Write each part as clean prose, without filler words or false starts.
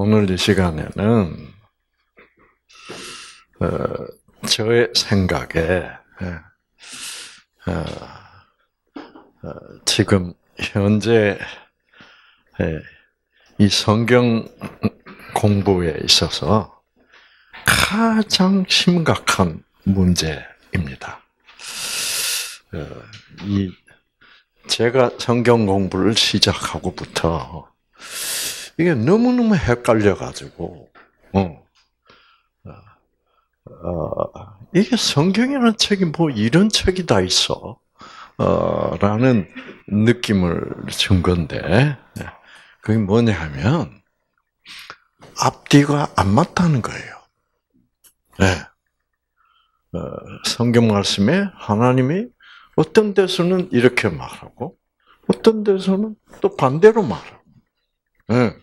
오늘 이 시간에는 저의 생각에 지금 현재 이 성경 공부에 있어서 가장 심각한 문제입니다. 제가 성경 공부를 시작하고부터 이게 너무너무 헷갈려가지고, 이게 성경이라는 책이 뭐 이런 책이 다 있어, 라는 느낌을 준 건데, 그게 뭐냐 하면, 앞뒤가 안 맞다는 거예요. 네. 성경 말씀에 하나님이 어떤 데서는 이렇게 말하고, 어떤 데서는 또 반대로 말하고. 네.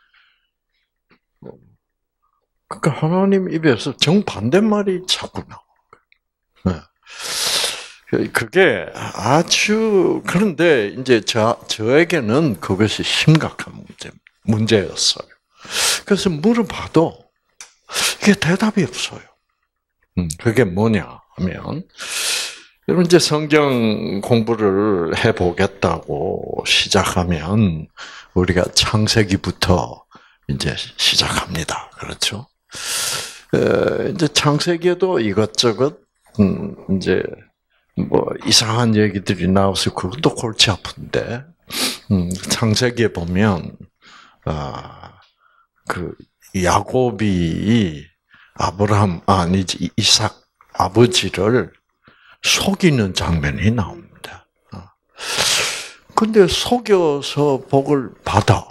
그러니까 하나님 입에서 정반대 말이 자꾸 나오는 거예요. 그게 아주, 그런데 이제 저에게는 그것이 심각한 문제였어요. 그래서 물어봐도 이게 대답이 없어요. 그게 뭐냐 하면, 여러분 이제 성경 공부를 해보겠다고 시작하면 우리가 창세기부터 이제 시작합니다. 그렇죠? 이제 창세기에도 이것저것 이제 뭐 이상한 얘기들이 나와서 그것도 골치 아픈데, 창세기에 보면 그 야곱이 이삭 아버지를 속이는 장면이 나옵니다. 근데 속여서 복을 받아.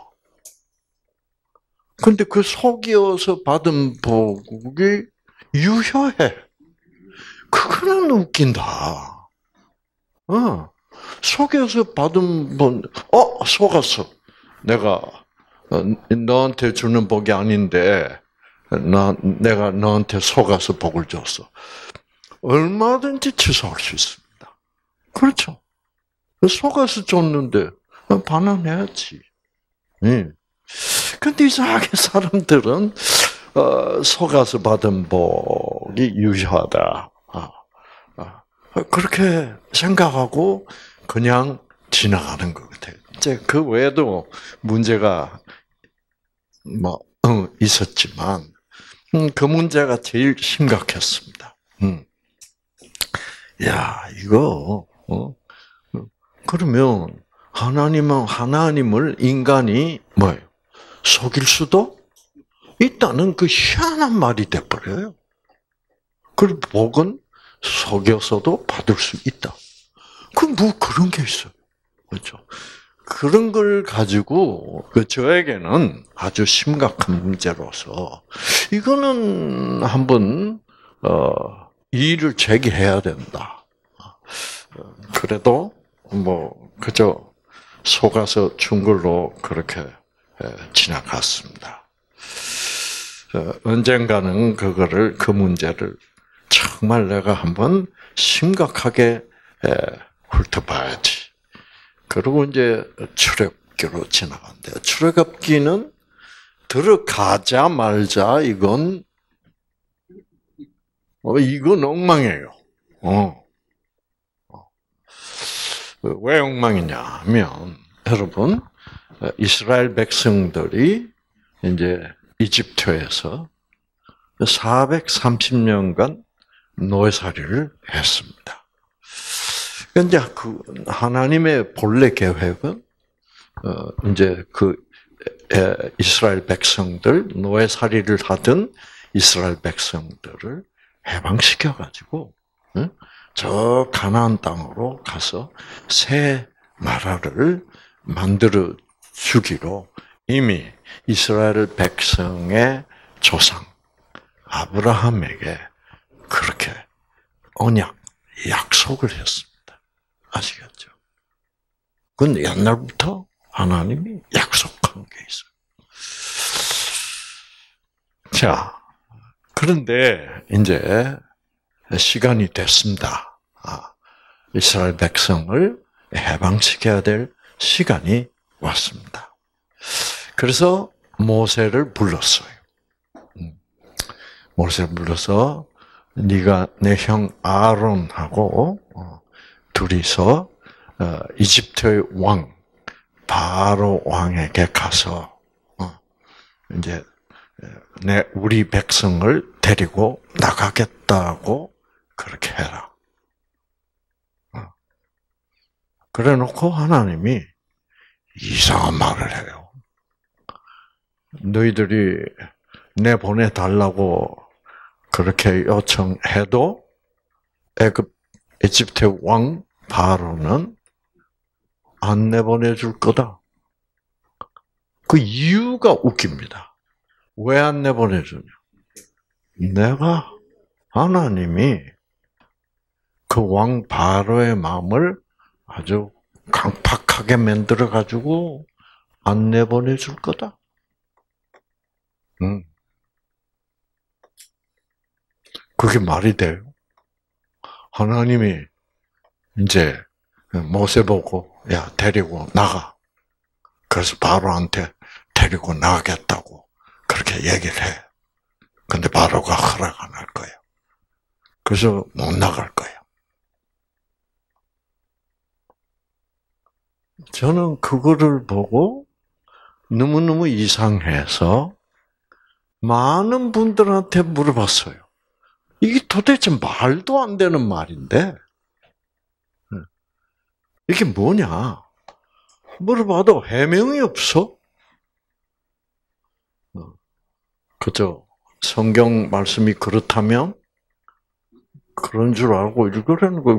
근데 그 속여서 받은 복이 유효해. 그거는 웃긴다. 속여서 받은 복, 속았어. 내가 너한테 주는 복이 아닌데, 내가 너한테 속아서 복을 줬어. 얼마든지 취소할 수 있습니다. 그렇죠? 속아서 줬는데, 반환해야지. 근데 이상하게 사람들은 속아서 받은 복이 유효하다. 그렇게 생각하고 그냥 지나가는 것 같아요. 이제 그 외에도 문제가 있었지만 그 문제가 제일 심각했습니다. 야, 이거 그러면 하나님을 인간이 뭐예요? 속일 수도 있다는 그 희한한 말이 돼버려요. 그리고 복은 속여서도 받을 수 있다. 뭐 그런 게 있어요. 그렇죠? 그런 걸 가지고 저에게는 아주 심각한 문제로서 이거는 한번 이의를 제기해야 된다. 그래도 그저 속아서 준 걸로 그렇게 지나갔습니다. 언젠가는 그 문제를 정말 내가 한번 심각하게 훑어봐야지. 그리고 이제 출애굽기로 지나간대요. 출애굽기는 들어가자마자 이건 엉망이에요. 왜 엉망이냐 하면, 여러분, 이스라엘 백성들이 이제 이집트에서 430년간 노예살이를 했습니다. 이제 그 하나님의 본래 계획은 이제 그 이스라엘 백성들, 노예살이를 하던 이스라엘 백성들을 해방시켜 가지고 저 가나안 땅으로 가서 새 나라를 만들어 주기로 이미 이스라엘 백성의 조상 아브라함에게 그렇게 약속을 했습니다. 아시겠죠? 근데 옛날부터 하나님이 약속한 게 있어요. 자, 그런데 이제 시간이 됐습니다. 이스라엘 백성을 해방시켜야 될 시간이 왔습니다. 그래서 모세를 불렀어요. 모세를 불러서 네가 내 형 아론하고 둘이서 이집트의 왕 바로 왕에게 가서 이제 우리 백성을 데리고 나가겠다고 그렇게 해라. 그래놓고 하나님이 이상한 말을 해요. 너희들이 내보내달라고 그렇게 요청해도 이집트 왕 바로는 안 내보내줄 거다. 그 이유가 웃깁니다. 왜 안 내보내주냐? 내가 하나님이 그 왕 바로의 마음을 아주 강팍하게 만들어 가지고 안 내보내줄 거다. 그게 말이 돼요? 하나님이 이제 모세 보고 야 데리고 나가. 그래서 바로한테 데리고 나가겠다고 그렇게 얘기를 해. 근데 바로가 허락 안 할 거예요. 그래서 못 나갈 거예요. 저는 그거를 보고 너무너무 이상해서 많은 분들한테 물어봤어요. 이게 도대체 말도 안 되는 말인데 이게 뭐냐? 물어봐도 해명이 없어. 그죠? 성경 말씀이 그렇다면 그런 줄 알고 읽으라는 거예요.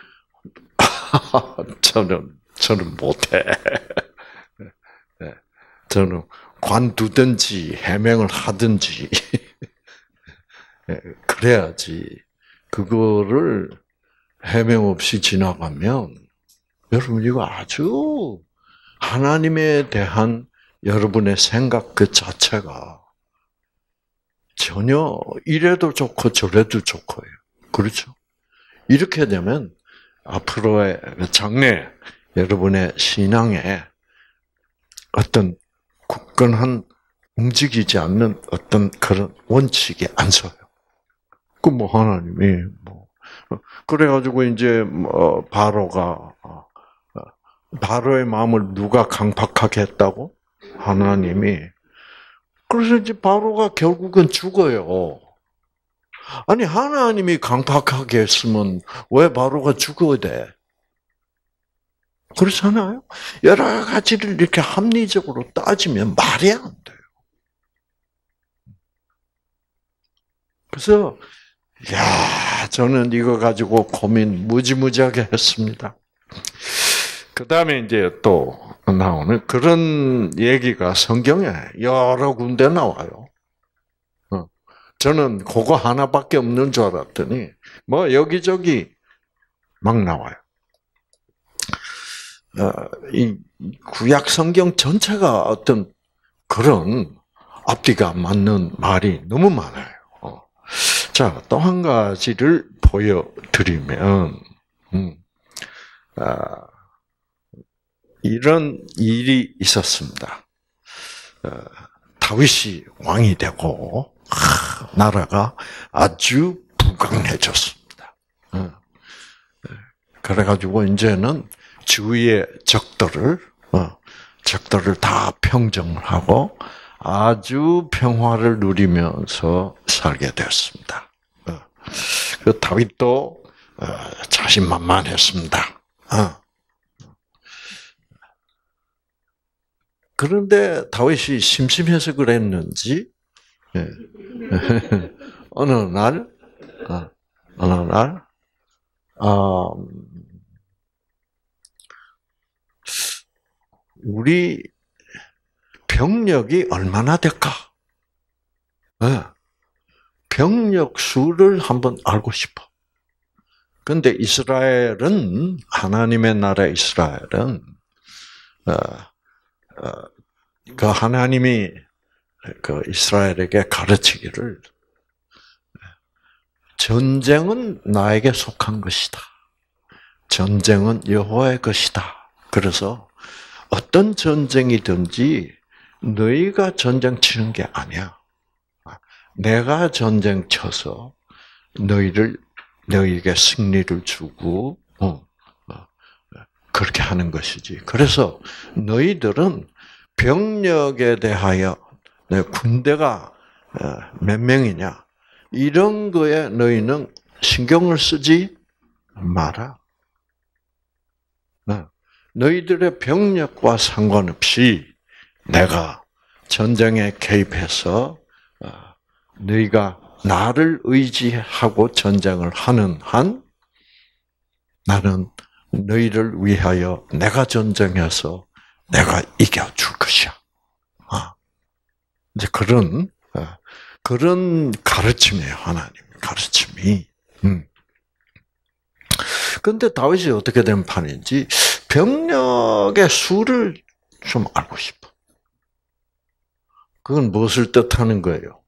저는 못해. 저는 관두든지 해명을 하든지 그래야지. 그거를 해명 없이 지나가면 여러분 이거 아주 하나님에 대한 여러분의 생각 그 자체가 전혀 이래도 좋고 저래도 좋고요. 그렇죠? 이렇게 되면 앞으로의 장래 여러분의 신앙에 어떤 굳건한 움직이지 않는 어떤 그런 원칙이 안 서요. 그 뭐 하나님이 그래가지고 이제 바로의 마음을 누가 강팍하게 했다고? 하나님이. 그래서 이제 바로가 결국은 죽어요. 아니 하나님이 강팍하게 했으면 왜 바로가 죽어야 돼? 그렇잖아요. 여러 가지를 이렇게 합리적으로 따지면 말이 안 돼요. 그래서 저는 이거 가지고 고민 무지무지하게 했습니다. 그 다음에 이제 또 나오는 그런 얘기가 성경에 여러 군데 나와요. 저는 그거 하나밖에 없는 줄 알았더니 여기저기 막 나와요. 이 구약 성경 전체가 어떤 그런 앞뒤가 맞는 말이 너무 많아요. 자, 또 한 가지를 보여드리면, 이런 일이 있었습니다. 다윗이 왕이 되고, 나라가 아주 부강해졌습니다. 그래가지고, 이제는 주위의 적들을 다 평정을 하고, 아주 평화를 누리면서 살게 되었습니다. 그 다윗도 자신만만했습니다. 그런데 다윗이 심심해서 그랬는지 어느 날 우리 병력이 얼마나 될까? 병력 수를 한번 알고 싶어. 그런데 이스라엘은 하나님의 나라 이스라엘은 그 하나님이 그 이스라엘에게 가르치기를 전쟁은 나에게 속한 것이다. 전쟁은 여호와의 것이다. 그래서 어떤 전쟁이든지 너희가 전쟁 치는 게 아니야. 내가 전쟁 쳐서 너희에게 승리를 주고, 그렇게 하는 것이지. 그래서 너희들은 병력에 대하여 군대가 몇 명이냐 이런 거에 너희는 신경을 쓰지 마라. 너희들의 병력과 상관없이 내가 전쟁에 개입해서 너희가 나를 의지하고 전쟁을 하는 한 나는 너희를 위하여 내가 전쟁해서 내가 이겨줄 것이야. 이제 그런 가르침이에요, 하나님 가르침이. 근데 다윗이 어떻게 된 판인지 병력의 수를 좀 알고 싶어. 그건 무엇을 뜻하는 거예요?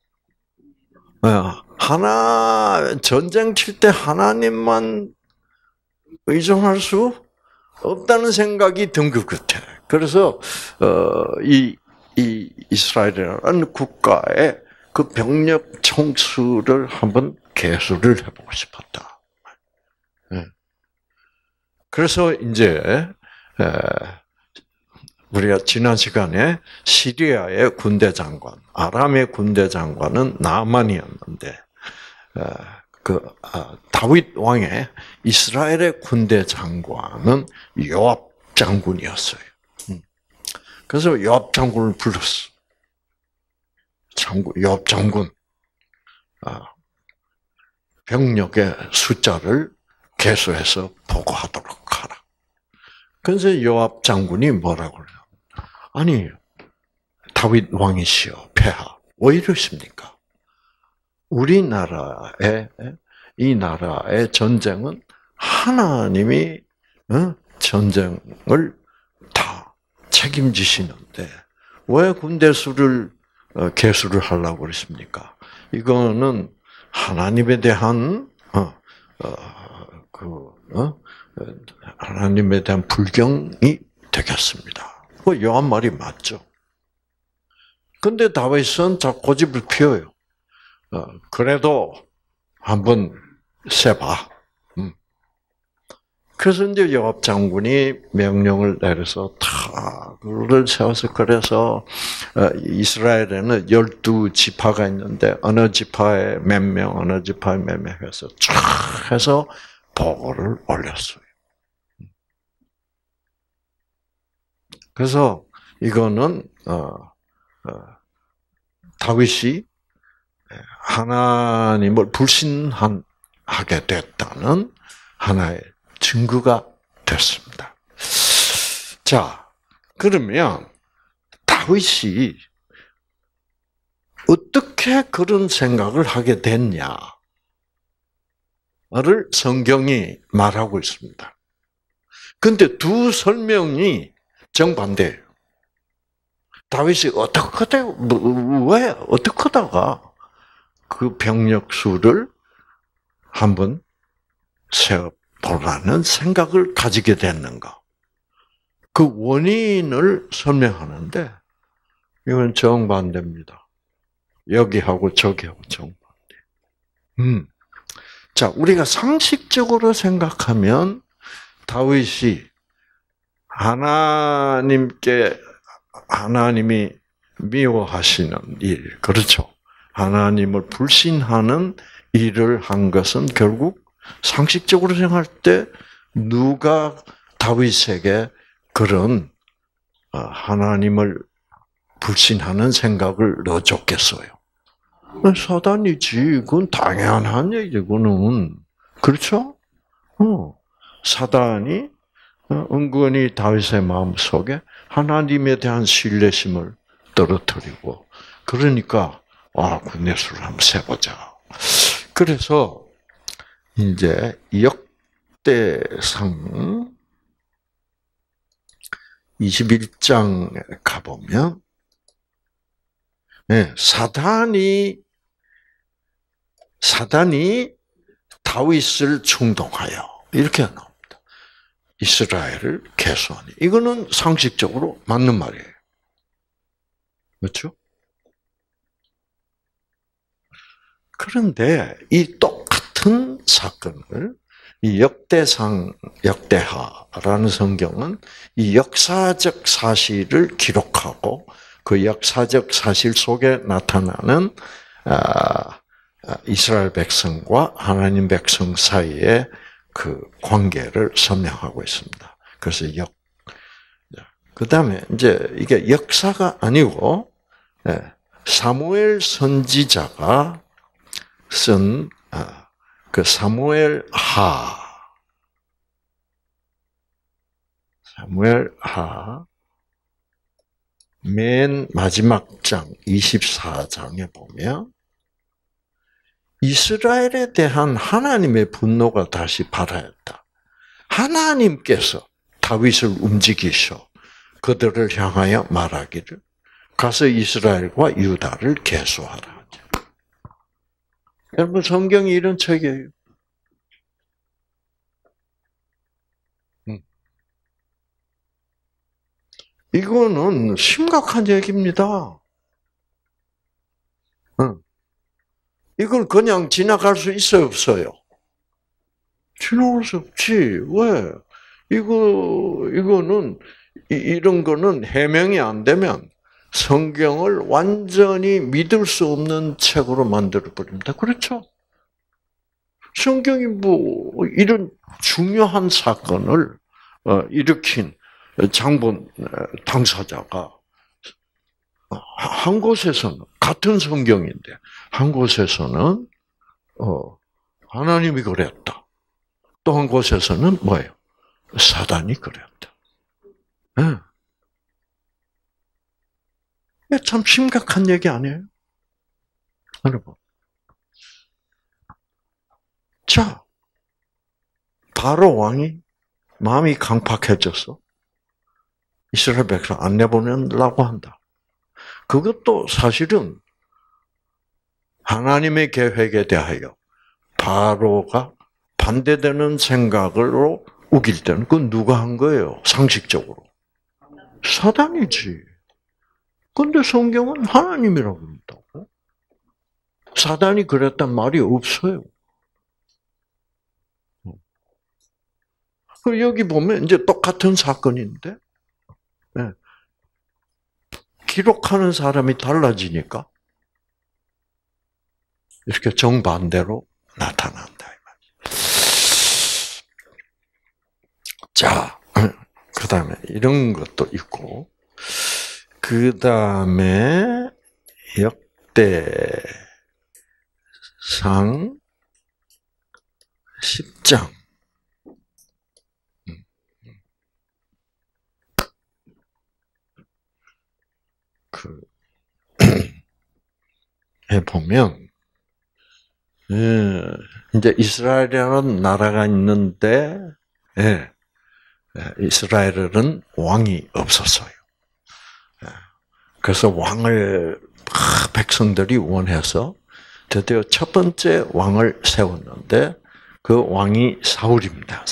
전쟁 칠 때 하나님만 의존할 수 없다는 생각이 든 것 같아. 그래서 이 이스라엘이라는 국가의 그 병력 총수를 한번 계수를 해보고 싶었다. 그래서 이제 우리가 지난 시간에 시리아의 군대 장관, 아람의 군대 장관은 나만이었는데 다윗 왕의 이스라엘의 군대 장관은 요압 장군이었어요. 그래서 요압 장군을 불렀어. 요압 장군, 병력의 숫자를 계수해서 보고하도록 하라. 그래서 요압 장군이 뭐라고 그래요? 아니, 다윗 왕이시여, 폐하, 왜 이러십니까? 우리나라의 이 나라의 전쟁은 하나님이 전쟁을 다 책임지시는데 왜 군대 수를 계수를 하려고 그러십니까? 이거는 하나님에 대한 하나님에 대한 불경이 되겠습니다. 그 요한 말이 맞죠. 근데 다윗은 자 고집을 피워요. 그래도 한번 세봐. 그래서 이제 요압 장군이 명령을 내려서 그를 세워서 그래서 이스라엘에는 12지파가 있는데 어느 지파에 몇 명, 어느 지파에 몇 명 해서 쫙 해서 보고를 올렸어요. 그래서 이거는 다윗이 하나님을 불신하게 됐다는 하나의 증거가 됐습니다. 자, 그러면 다윗이 어떻게 그런 생각을 하게 됐냐를 성경이 말하고 있습니다. 근데 두 설명이 정반대예요. 다윗이 왜 어떻게 하다가 그 병력 수를 한번 세어보라는 생각을 가지게 됐는가? 그 원인을 설명하는데 이건 정반대입니다. 여기하고 저기하고 정반대. 자, 우리가 상식적으로 생각하면 다윗이 하나님이 미워하시는 일, 그렇죠? 하나님을 불신하는 일을 한 것은 결국 상식적으로 생각할 때 누가 다윗에게 그런 하나님을 불신하는 생각을 넣어줬겠어요? 사단이지. 그건 당연한 얘기지. 그거는 그렇죠? 사단이 은근히 다윗의 마음 속에 하나님에 대한 신뢰심을 떨어뜨리고 그러니까 군대 수를 한번 세보자. 그래서 이제 역대상 21장에 가보면 사단이 다윗을 충동하여 이렇게 나옵니다. 이스라엘을 계수하니. 이거는 상식적으로 맞는 말이에요. 그렇죠? 그런데 이 똑같은 사건을 이 역대하라는 성경은 이 역사적 사실을 기록하고 그 역사적 사실 속에 나타나는 이스라엘 백성과 하나님 백성 사이의 그 관계를 설명하고 있습니다. 그래서 그다음에 이제 이게 역사가 아니고 사무엘 선지자가 쓴 그 사무엘하 맨 마지막 장 24장에 보면 이스라엘에 대한 하나님의 분노가 다시 발하였다. 하나님께서 다윗을 움직이셔 그들을 향하여 말하기를 가서 이스라엘과 유다를 계수하라. 여러분 성경이 이런 책이에요. 이거는 심각한 얘기입니다. 이걸 그냥 지나갈 수 있어요, 없어요? 지나갈 수 없지. 왜? 이거는 이런 거는 해명이 안 되면 성경을 완전히 믿을 수 없는 책으로 만들어 버립니다. 그렇죠? 성경이 이런 중요한 사건을 일으킨 장본 당사자가 한 곳에서는 같은 성경인데 한 곳에서는 하나님이 그랬다. 또 한 곳에서는 뭐예요? 사단이 그랬다. 네. 참 심각한 얘기 아니에요? 여러분. 자, 바로 왕이 마음이 강팍해져서 이스라엘 백성 안 내보내려고 한다. 그것도 사실은 하나님의 계획에 대하여 바로가 반대되는 생각으로 우길 때는 그건 누가 한 거예요? 상식적으로. 사단이지. 근데 성경은 하나님이라고 한다고. 사단이 그랬단 말이 없어요. 여기 보면 이제 똑같은 사건인데, 네. 기록하는 사람이 달라지니까 이렇게 정반대로 나타난다. 자, 그 다음에 이런 것도 있고, 그 다음에 역대상 10장. 보면, 이제 이스라엘이라는 나라가 있는데, 이스라엘은 왕이 없었어요. 그래서 왕을 백성들이 원해서 드디어 첫 번째 왕을 세웠는데 그 왕이 사울입니다.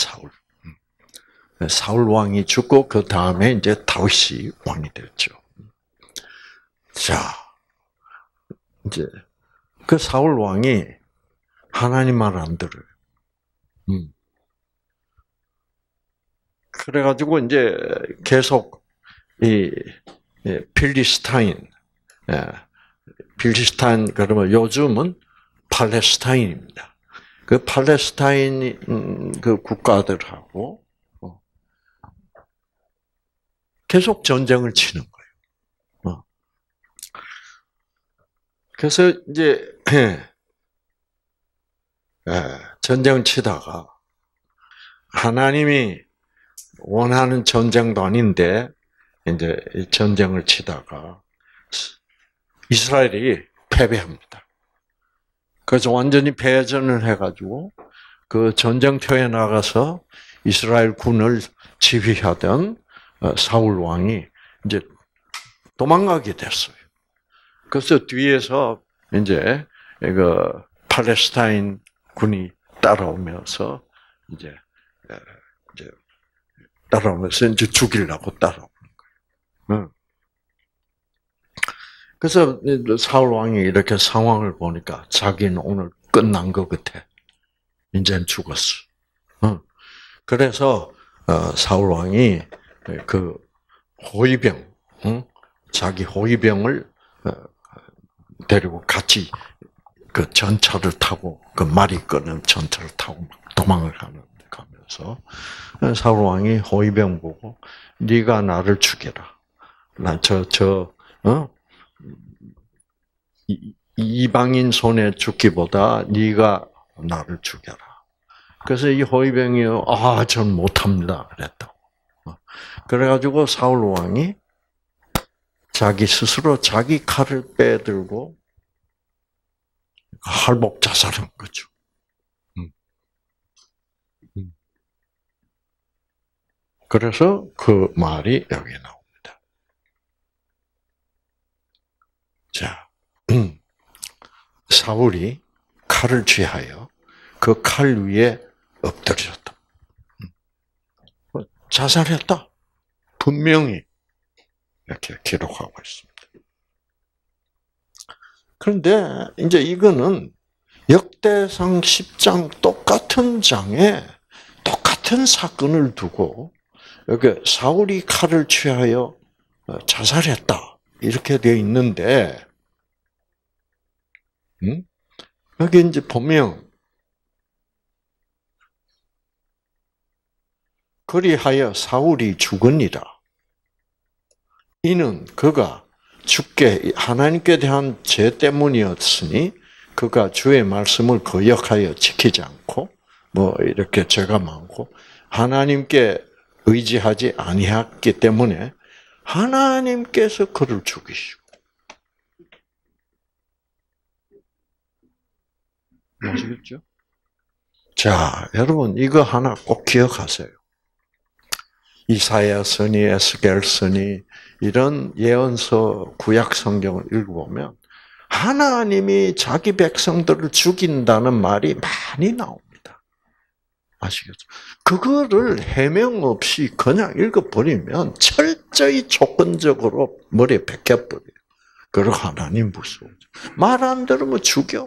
사울 왕이 죽고 그 다음에 이제 다윗이 왕이 됐죠. 자, 이제 그 사울 왕이 하나님 말 안 들어요. 그래가지고 이제 계속 이 필리스타인 그러면 요즘은 팔레스타인입니다. 그 팔레스타인 그 국가들하고 계속 전쟁을 치는 거예요. 그래서 이제 전쟁을 치다가 하나님이 원하는 전쟁도 아닌데 이제 전쟁을 치다가 이스라엘이 패배합니다. 그래서 완전히 패전을 해가지고 그 전쟁터에 나가서 이스라엘 군을 지휘하던 사울 왕이 이제 도망가게 됐어요. 그래서 뒤에서 이제 그 팔레스타인 군이 따라오면서 이제 따라오면서 이제 죽이려고 따라오는 거예요. 그래서 사울 왕이 이렇게 상황을 보니까 자기는 오늘 끝난 것 같아. 이제는 죽었어. 그래서 사울 왕이 그 호위병, 자기 호위병을 데리고 같이 그 전차를 타고 그 말이 끄는 전차를 타고 도망을 가면서 사울 왕이 호위병 보고 네가 나를 죽여라. 난 이방인 손에 죽기보다 네가 나를 죽여라. 그래서 이 호위병이 전 못합니다. 그랬다고. 그래가지고 사울 왕이 자기 스스로 자기 칼을 빼들고 할복 자살한 거죠. 그래서 그 말이 여기 나옵니다. 자, 사울이 칼을 취하여 그 칼 위에 엎드렸다. 자살했다. 분명히 이렇게 기록하고 있습니다. 그런데 이제 이거는 역대상 10장 똑같은 장에 똑같은 사건을 두고 여기 사울이 칼을 취하여 자살했다 이렇게 되어 있는데 여기 이제 보면 그리하여 사울이 죽으니라. 이는 그가 주께 하나님께 대한 죄 때문이었으니 그가 주의 말씀을 거역하여 지키지 않고 뭐 이렇게 죄가 많고 하나님께 의지하지 아니했기 때문에 하나님께서 그를 죽이시고. 아시겠죠? 자, 여러분 이거 하나 꼭 기억하세요. 이사야서니 에스겔서니 이런 예언서 구약 성경을 읽어보면 하나님이 자기 백성들을 죽인다는 말이 많이 나옵니다. 아시겠죠? 그거를 해명 없이 그냥 읽어버리면 철저히 조건적으로 머리에 박혀버려요. 그리고 하나님 무서워져. 말 안 들으면 죽여.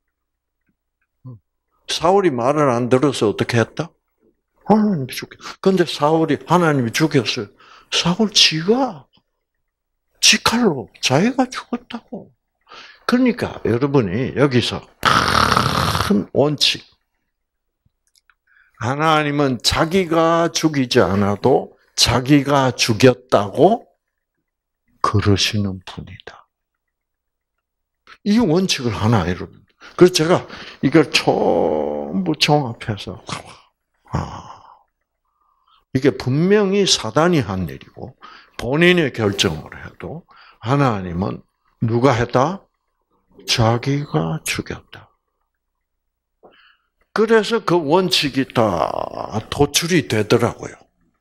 사울이 말을 안 들어서 어떻게 했다? 하나님이 죽였어. 근데 사울이 하나님이 죽였어요. 사울 지가 지 칼로 자기가 죽었다고. 그러니까 여러분이 여기서 큰 원칙. 하나님은 자기가 죽이지 않아도 자기가 죽였다고 그러시는 분이다. 이 원칙을 하나 여러분. 그래서 제가 이걸 전부 종합해서 이게 분명히 사단이 한 일이고 본인의 결정을 해도 하나님은 누가 했다? 자기가 죽였다. 그래서 그 원칙이 다 도출이 되더라고요.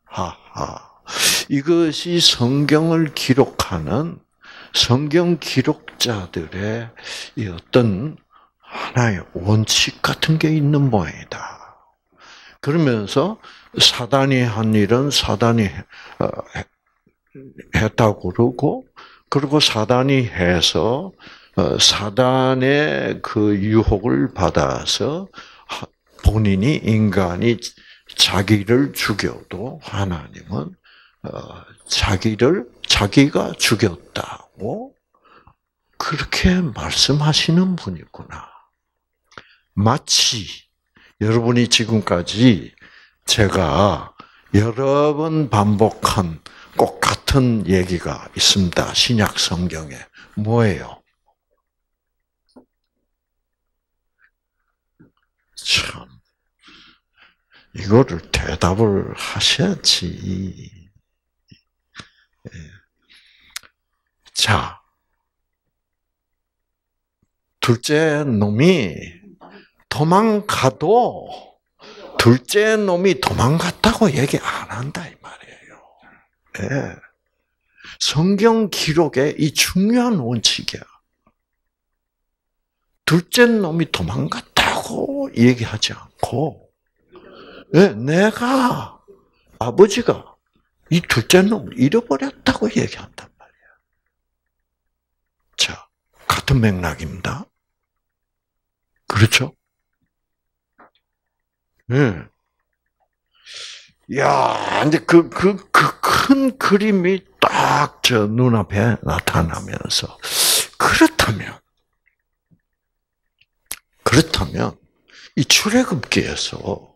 이것이 성경을 기록하는 성경 기록자들의 이 어떤 하나의 원칙 같은 게 있는 모양이다. 그러면서 사단이 한 일은 사단이 했다고 그러고, 그리고 사단이 해서 사단의 그 유혹을 받아서 본인이 인간이 자기를 죽여도 하나님은 자기가 죽였다고 그렇게 말씀하시는 분이구나. 마치 여러분이 지금까지 제가 여러 번 반복한 꼭 같은 얘기가 있습니다. 신약 성경에. 뭐예요? 참, 이거를 대답을 하셔야지. 자, 둘째 놈이 도망가도 둘째 놈이 도망갔다고 얘기 안 한다 이 말이에요. 네. 성경 기록의 이 중요한 원칙이야. 둘째 놈이 도망갔다고 얘기하지 않고, 네, 내가 아버지가 이 둘째 놈을 잃어버렸다고 얘기한단 말이야. 같은 맥락입니다. 그렇죠? 네. 야, 이제 그 큰 그림이 딱 저 눈앞에 나타나면서, 그렇다면, 이 출애굽기에서,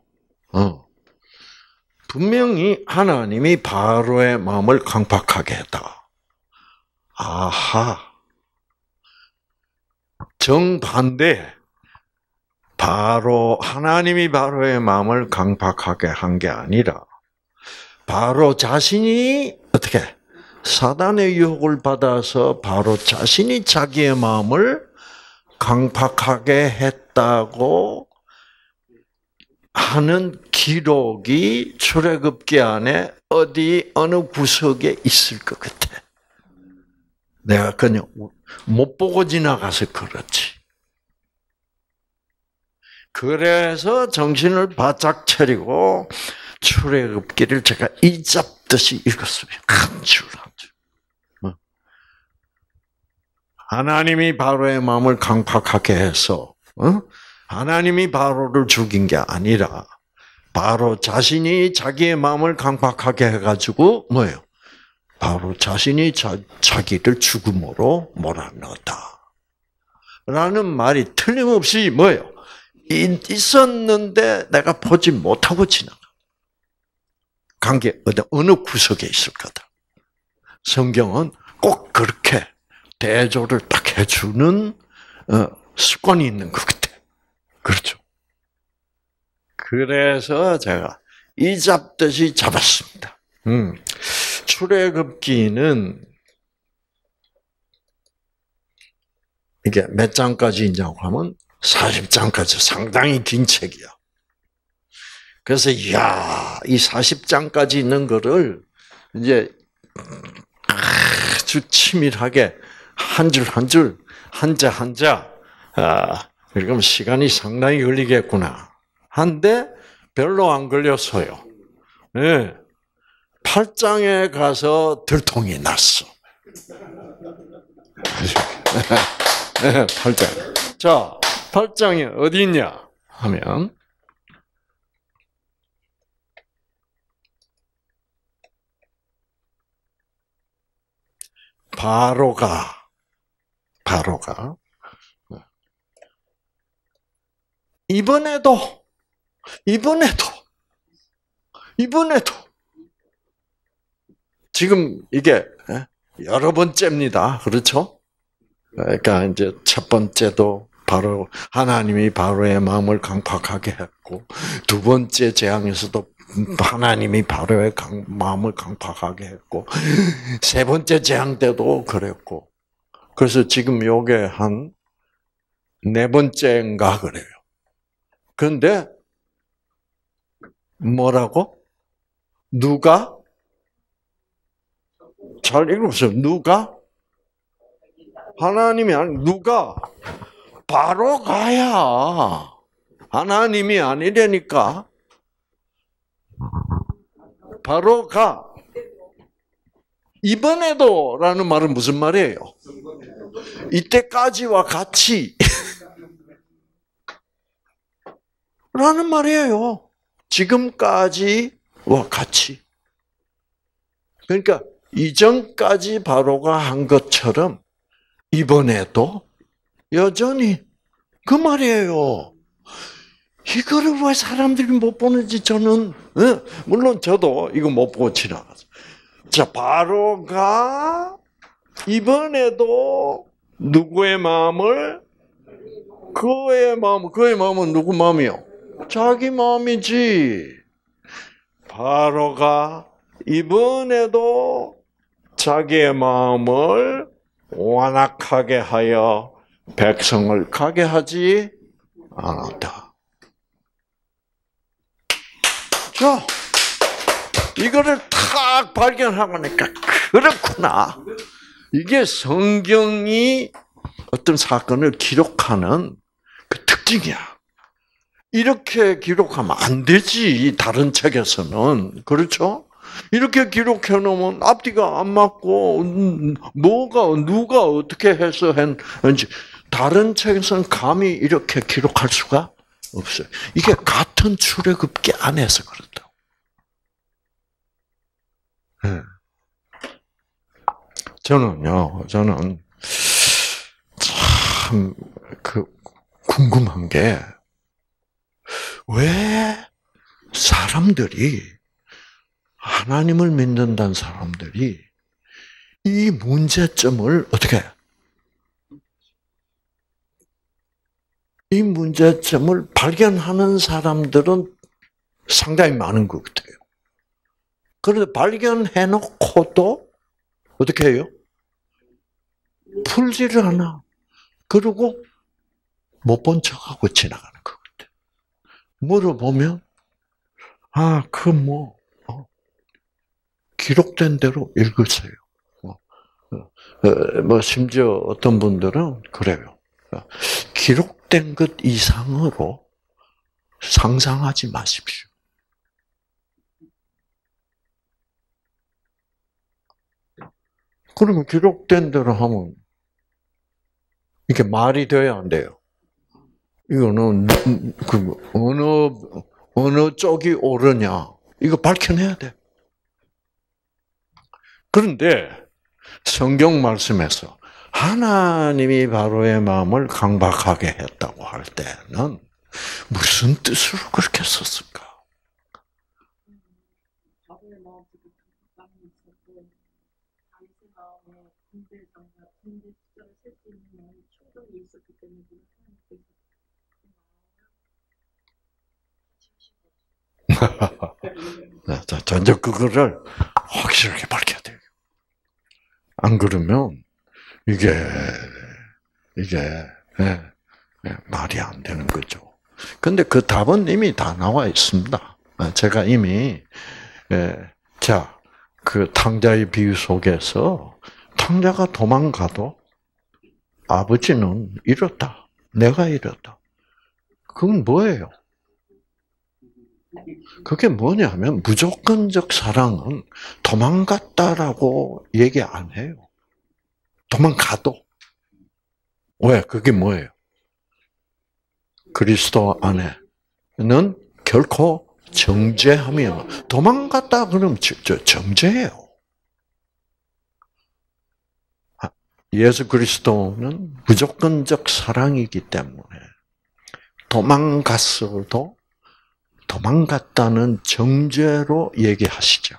분명히 하나님이 바로의 마음을 강팍하게 했다. 아하. 정반대. 하나님이 바로의 마음을 강팍하게 한 게 아니라, 바로 자신이 어떻게 사단의 유혹을 받아서 바로 자신이 자기의 마음을 강팍하게 했다고 하는 기록이 출애굽기 안에 어느 구석에 있을 것 같아. 내가 그냥 못 보고 지나가서 그렇지. 그래서 정신을 바짝 차리고 출애굽기를 제가 이잡듯이 읽었어요. 한 줄 한 줄. 하나님이 바로의 마음을 강팍하게 해서 하나님이 바로를 죽인 게 아니라 바로 자신이 자기의 마음을 강팍하게 해가지고 뭐예요? 바로 자신이 자기를 죽음으로 몰아넣었다. 라는 말이 틀림없이 뭐예요? 있었는데 내가 보지 못하고 지나가. 관계 어느 구석에 있을 거다. 성경은 꼭 그렇게 대조를 딱 해주는 습관이 있는 것 같아. 그렇죠. 그래서 제가 이잡듯이 잡았습니다. 출애굽기는 이게 몇 장까지 있냐고 하면 40장까지 상당히 긴 책이야. 그래서 이야, 이 40장까지 있는 거를 이제 아주 치밀하게 한 줄 한 줄, 한자 한자, 그러면 시간이 상당히 걸리겠구나. 한데 별로 안 걸렸어요. 네. 8장에 가서 들통이 났어. 8장. 자, 8장이 어디 있냐 하면 바로가 이번에도 지금 이게 여러 번째입니다. 그렇죠? 그러니까 이제 첫 번째도 바로 하나님이 바로의 마음을 강팍하게 했고, 두 번째 재앙에서도 하나님이 바로의 마음을 강팍하게 했고, 세 번째 재앙 때도 그랬고, 그래서 지금 요게 한 네 번째인가 그래요. 그런데 뭐라고? 누가? 잘 읽어보세요. 누가? 하나님이 아니 누가? 바로가야. 하나님이 아니라니까. 바로가. 이번에도라는 말은 무슨 말이에요? 이때까지와 같이 라는 말이에요. 지금까지와 같이. 그러니까 이전까지 바로가 한 것처럼 이번에도 여전히 그 말이에요. 이거를 왜 사람들이 못 보는지 저는, 물론 저도 이거 못 보고 지나갔어요. 자, 바로가 이번에도 누구의 마음을? 그의 마음은 누구 마음이요? 자기 마음이지. 바로가 이번에도 자기의 마음을 완악하게 하여 백성을 가게 하지 않았다. 자, 이거를 탁 발견하고 나니까 그렇구나. 이게 성경이 어떤 사건을 기록하는 그 특징이야. 이렇게 기록하면 안 되지, 다른 책에서는. 그렇죠? 이렇게 기록해 놓으면 앞뒤가 안 맞고 누가 어떻게 해서 했는지 다른 책에서는 감히 이렇게 기록할 수가 없어요. 이게 같은 출애굽기 안에서 그렇다. 네. 저는 참 궁금한 게 왜 사람들이 하나님을 믿는다는 사람들이 이 문제점을 어떻게 이 문제점을 발견하는 사람들은 상당히 많은 것 같아요. 그런데 발견해놓고도 어떻게 해요? 풀지를 않아. 그리고 못 본 척하고 지나가는 것 같아요. 물어보면 기록된 대로 읽으세요. 심지어 어떤 분들은 그래요. 기록된 것 이상으로 상상하지 마십시오. 그러면 기록된 대로 하면 이게 말이 돼야 안 돼요. 이거는 어느 쪽이 옳으냐 이거 밝혀내야 돼. 그런데 성경 말씀에서 하나님이 바로의 마음을 강박하게 했다고 할 때는 무슨 뜻으로 그렇게 썼을까? 전적 그거를 확실하게 밝혀야 돼요. 안 그러면 이게 말이 안 되는 거죠. 근데 그 답은 이미 다 나와 있습니다. 제가 이미 그 탕자의 비유 속에서 탕자가 도망가도 아버지는 잃었다. 내가 잃었다. 그건 뭐예요? 그게 뭐냐면 무조건적 사랑은 도망갔다라고 얘기 안 해요. 도망가도. 왜? 그게 뭐예요? 그리스도 안에는 결코 정죄함이 도망갔다 그러면 정죄예요. 예수 그리스도는 무조건적 사랑이기 때문에 도망갔어도 도망갔다는 정죄로 얘기하시죠.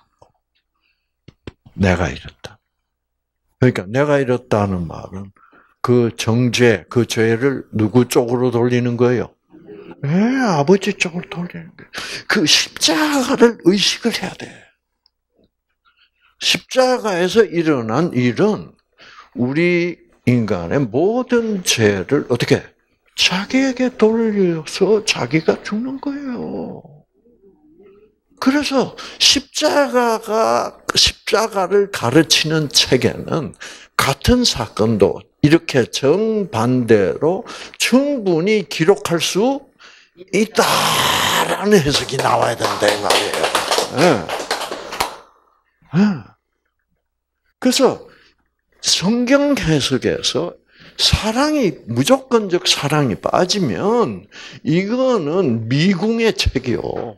내가 잃었다. 그러니까 내가 잃었다는 말은 그 정죄, 그 죄를 누구 쪽으로 돌리는 거예요? 아버지 쪽으로 돌리는 거예요. 그 십자가를 의식을 해야 돼. 십자가에서 일어난 일은 우리 인간의 모든 죄를 어떻게 자기에게 돌려서 자기가 죽는 거예요. 그래서 십자가를 가르치는 책에는 같은 사건도 이렇게 정반대로 충분히 기록할 수 있다라는 해석이 나와야 된다 이 말이에요. 그래서 성경 해석에서 사랑이 무조건적 사랑이 빠지면 이거는 미궁의 책이요.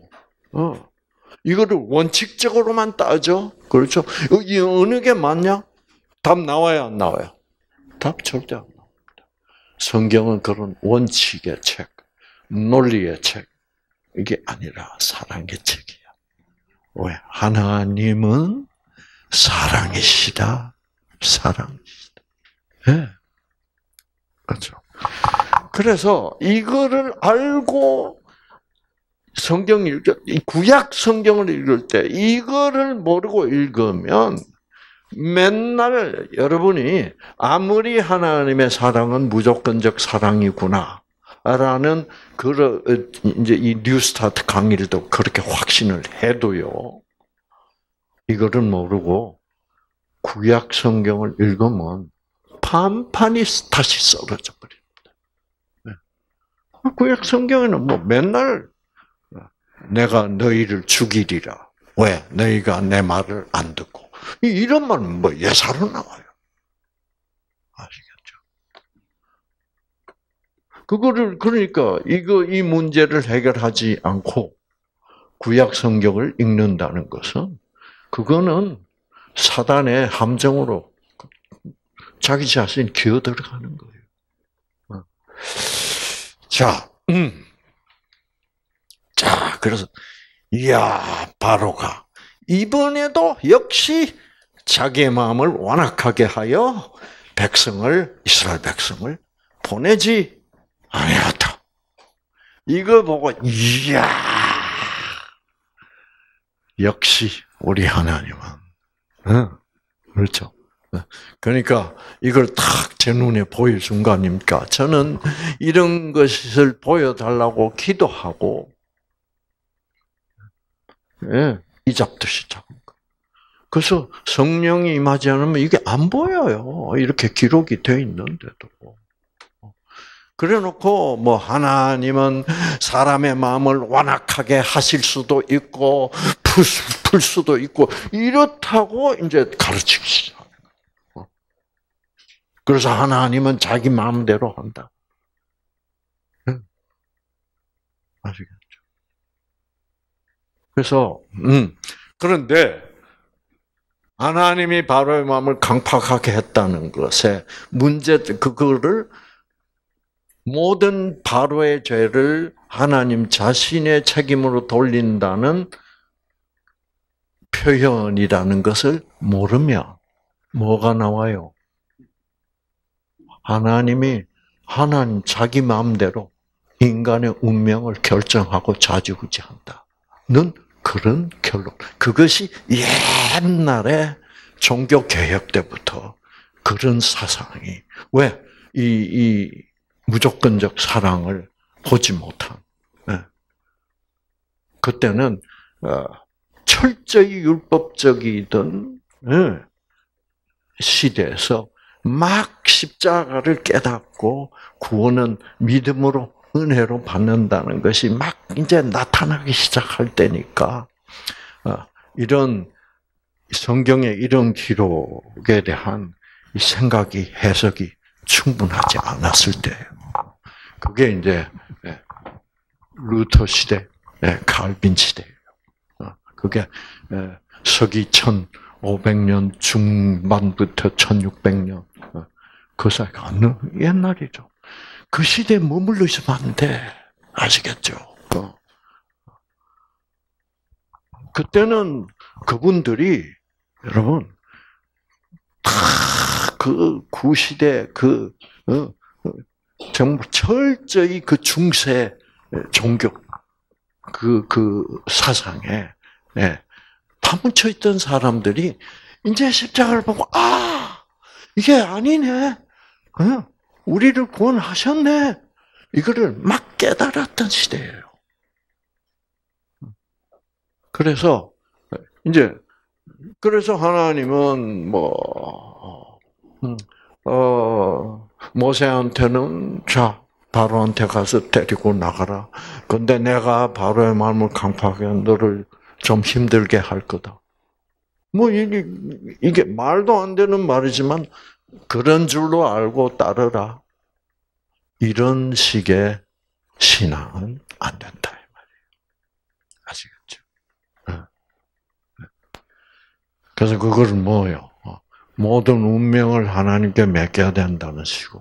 이거를 원칙적으로만 따져. 그렇죠? 이 어느 게 맞냐? 답 나와요, 안 나와요? 답 절대 안 나옵니다. 성경은 그런 원칙의 책, 논리의 책 이게 아니라 사랑의 책이야. 왜? 하나님은 사랑이시다. 사랑이시다. 네. 그렇죠. 그래서 이거를 알고 성경 구약 성경을 읽을 때 이거를 모르고 읽으면 맨날 여러분이 아무리 하나님의 사랑은 무조건적 사랑이구나 라는 이제 이 뉴스타트 강의도 그렇게 확신을 해도요. 이거를 모르고 구약 성경을 읽으면 판판이 다시 썰어져 버립니다. 구약 성경에는 맨날 내가 너희를 죽이리라 왜? 너희가 내 말을 안 듣고. 이런 말은 뭐 예사로 나와요. 아시겠죠? 그거를, 그러니까, 이 문제를 해결하지 않고 구약 성경을 읽는다는 것은, 그거는 사단의 함정으로 자기 자신이 기어 들어가는 거예요. 자, 자, 그래서, 이야, 바로가, 이번에도 역시 자기의 마음을 완악하게 하여 이스라엘 백성을 보내지 아니었다. 이거 보고, 이야, 역시 우리 하나님은, 그렇죠. 그러니까 이걸 탁 제 눈에 보일 순간입니까? 저는 이런 것을 보여달라고 기도하고, 이잡듯이 잡은 거. 그래서 성령이 임하지 않으면 이게 안 보여요. 이렇게 기록이 되어 있는데도. 그래놓고 뭐 하나님은 사람의 마음을 완악하게 하실 수도 있고 풀 수도 있고 이렇다고 이제 가르치기 시작해요. 그래서 하나님은 자기 마음대로 한다. 아시겠죠? 그래서 그런데 하나님이 바로의 마음을 강팍하게 했다는 것에 그거를 모든 바로의 죄를 하나님 자신의 책임으로 돌린다는 표현이라는 것을 모르면 뭐가 나와요? 하나님 자기 마음대로 인간의 운명을 결정하고 좌지우지한다는 그런 결론. 그것이 옛날에 종교 개혁 때부터 그런 사상이 왜 이 무조건적 사랑을 보지 못한. 그때는 철저히 율법적이던 시대에서 막 십자가를 깨닫고 구원은 믿음으로 은혜로 받는다는 것이 막 이제 나타나기 시작할 때니까 이런 성경의 이런 기록에 대한 생각이 해석이 충분하지 않았을 때예요. 그게 이제 루터 시대, 칼빈 시대예요. 그게 서기 1500년 중반부터 1600년 그 사이가 옛날이죠. 그 시대에 머물러 있으면 안 돼. 아시겠죠? 그때는 그분들이 여러분 다 그 구시대 정말 철저히 그 중세 종교 그 사상에 파묻혀 있던 사람들이 이제 십자가를 보고 이게 아니네. 우리를 구원하셨네. 이거를 막 깨달았던 시대예요. 그래서 하나님은 모세한테는 바로한테 가서 데리고 나가라. 근데 내가 바로의 마음을 강팍하게 너를 좀 힘들게 할 거다. 이게 말도 안 되는 말이지만 그런 줄로 알고 따르라. 이런 식의 신앙은 안 된다 이 말이에요. 아시겠죠? 그래서 그걸 뭐예요? 모든 운명을 하나님께 맡겨야 된다는 식으로.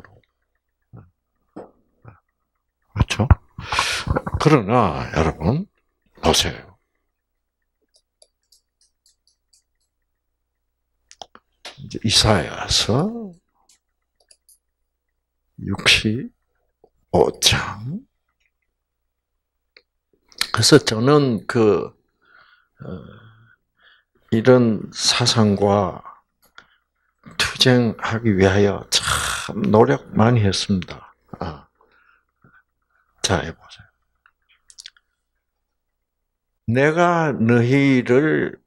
그렇죠? 그러나 여러분 보세요. 이제 이사야서 65장. 그래서 저는 이런 사상과 투쟁하기 위하여 참 노력 많이 했습니다. 자, 해보세요. 내가 너희를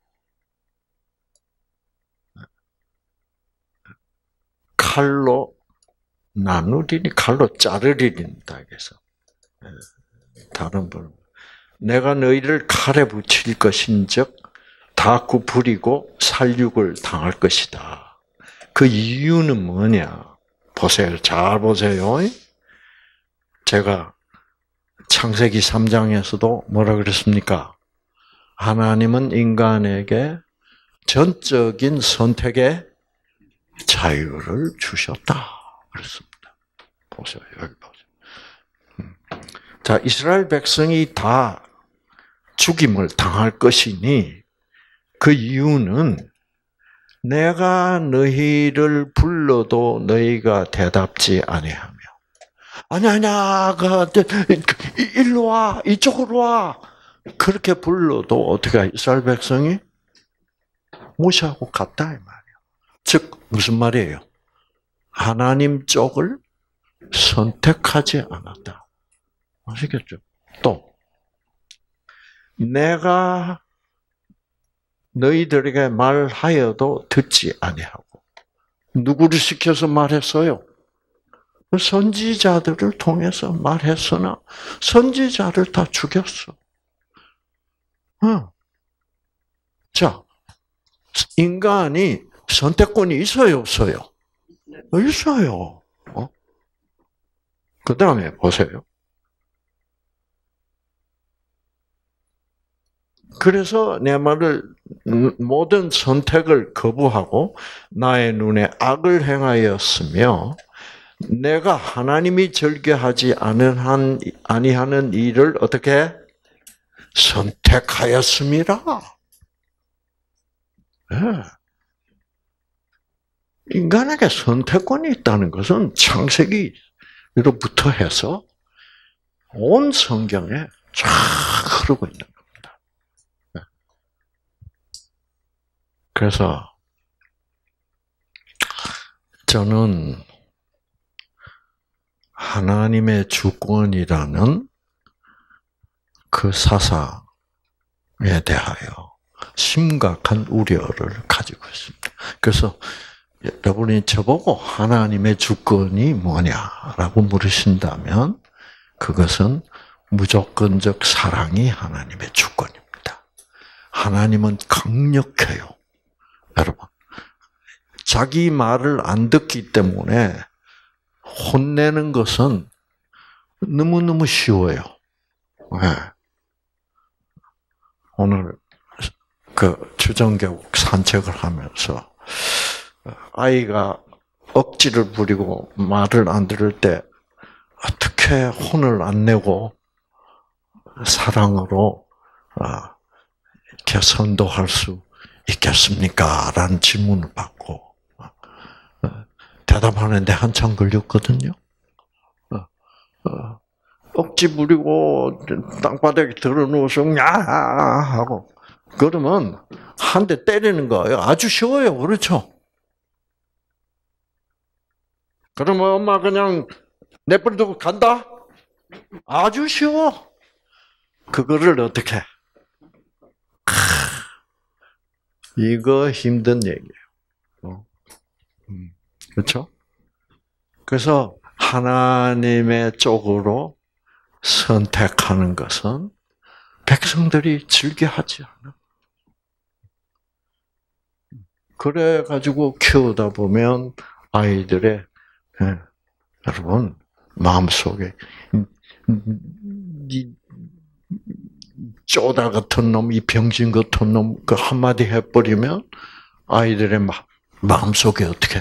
칼로 나누리니 칼로 자르리린다. 그래서 다른 분 내가 너희를 칼에 붙일 것인즉 다 굽으리고 살육을 당할 것이다. 그 이유는 뭐냐? 보세요. 잘 보세요. 제가 창세기 3장에서도 뭐라 그랬습니까? 하나님은 인간에게 전적인 선택의 자유를 주셨다. 그랬습니다. 보세요. 여기 보세요. 자, 이스라엘 백성이 다 죽임을 당할 것이니 그 이유는 내가 너희를 불러도 너희가 대답지 아니하며 아니야, 일로 와, 이쪽으로 와. 그렇게 불러도 어떻게 이스라엘 백성이 무시하고 갔다 이 말이에요. 즉 무슨 말이에요? 하나님 쪽을 선택하지 않았다. 아시겠죠? 또 내가 너희들에게 말하여도 듣지 아니하고 누구를 시켜서 말했어요? 선지자들을 통해서 말했으나 선지자를 다 죽였어. 자, 인간이 선택권이 있어요, 없어요? 있어요. 그 다음에 보세요. 그래서 내 말을 모든 선택을 거부하고 나의 눈에 악을 행하였으며 내가 하나님이 절개하지 아니하는 일을 어떻게 선택하였음이라. 네. 인간에게 선택권이 있다는 것은 창세기로부터 해서 온 성경에 쫙 흐르고 있는 겁니다. 네. 그래서 저는 하나님의 주권이라는 그 사상에 대하여 심각한 우려를 가지고 있습니다. 그래서 여러분이 저보고 하나님의 주권이 뭐냐라고 물으신다면 그것은 무조건적 사랑이 하나님의 주권입니다. 하나님은 강력해요. 여러분, 자기 말을 안 듣기 때문에 혼내는 것은 너무너무 쉬워요. 네. 오늘 그 주정교국 산책을 하면서 아이가 억지를 부리고 말을 안 들을 때 어떻게 혼을 안 내고 사랑으로 이렇게 선도할 수 있겠습니까? 라는 질문을 받고 대답하는데 한참 걸렸거든요. 억지 부리고 땅바닥에 들어누워서 야 하고 그러면 한 대 때리는 거예요. 아주 쉬워요. 그렇죠? 그러면 엄마 그냥 내버려두고 간다? 아주 쉬워. 그거를 어떻게? 이거 힘든 얘기예요. 그렇죠? 그래서 하나님의 쪽으로 선택하는 것은 백성들이 즐겨하지 않아. 그래 가지고 키우다 보면 아이들의 여러분 마음속에 이 쪼다 같은 놈, 이 병신 같은 놈 그 한마디 해버리면 아이들의 마음속에 어떻게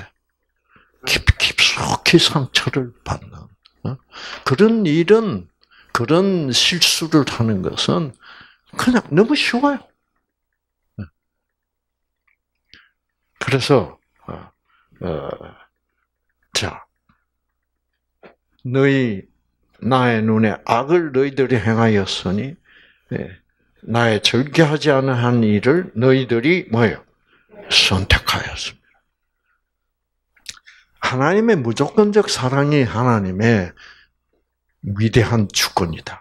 깊숙이 상처를 받는 그런 일은 그런 실수를 하는 것은 그냥 너무 쉬워요. 그래서 자, 나의 눈에 악을 너희들이 행하였으니 나의 절개하지 않은 한 일을 너희들이 뭐예요? 선택하였습니다. 하나님의 무조건적 사랑이 하나님의 위대한 주권이다.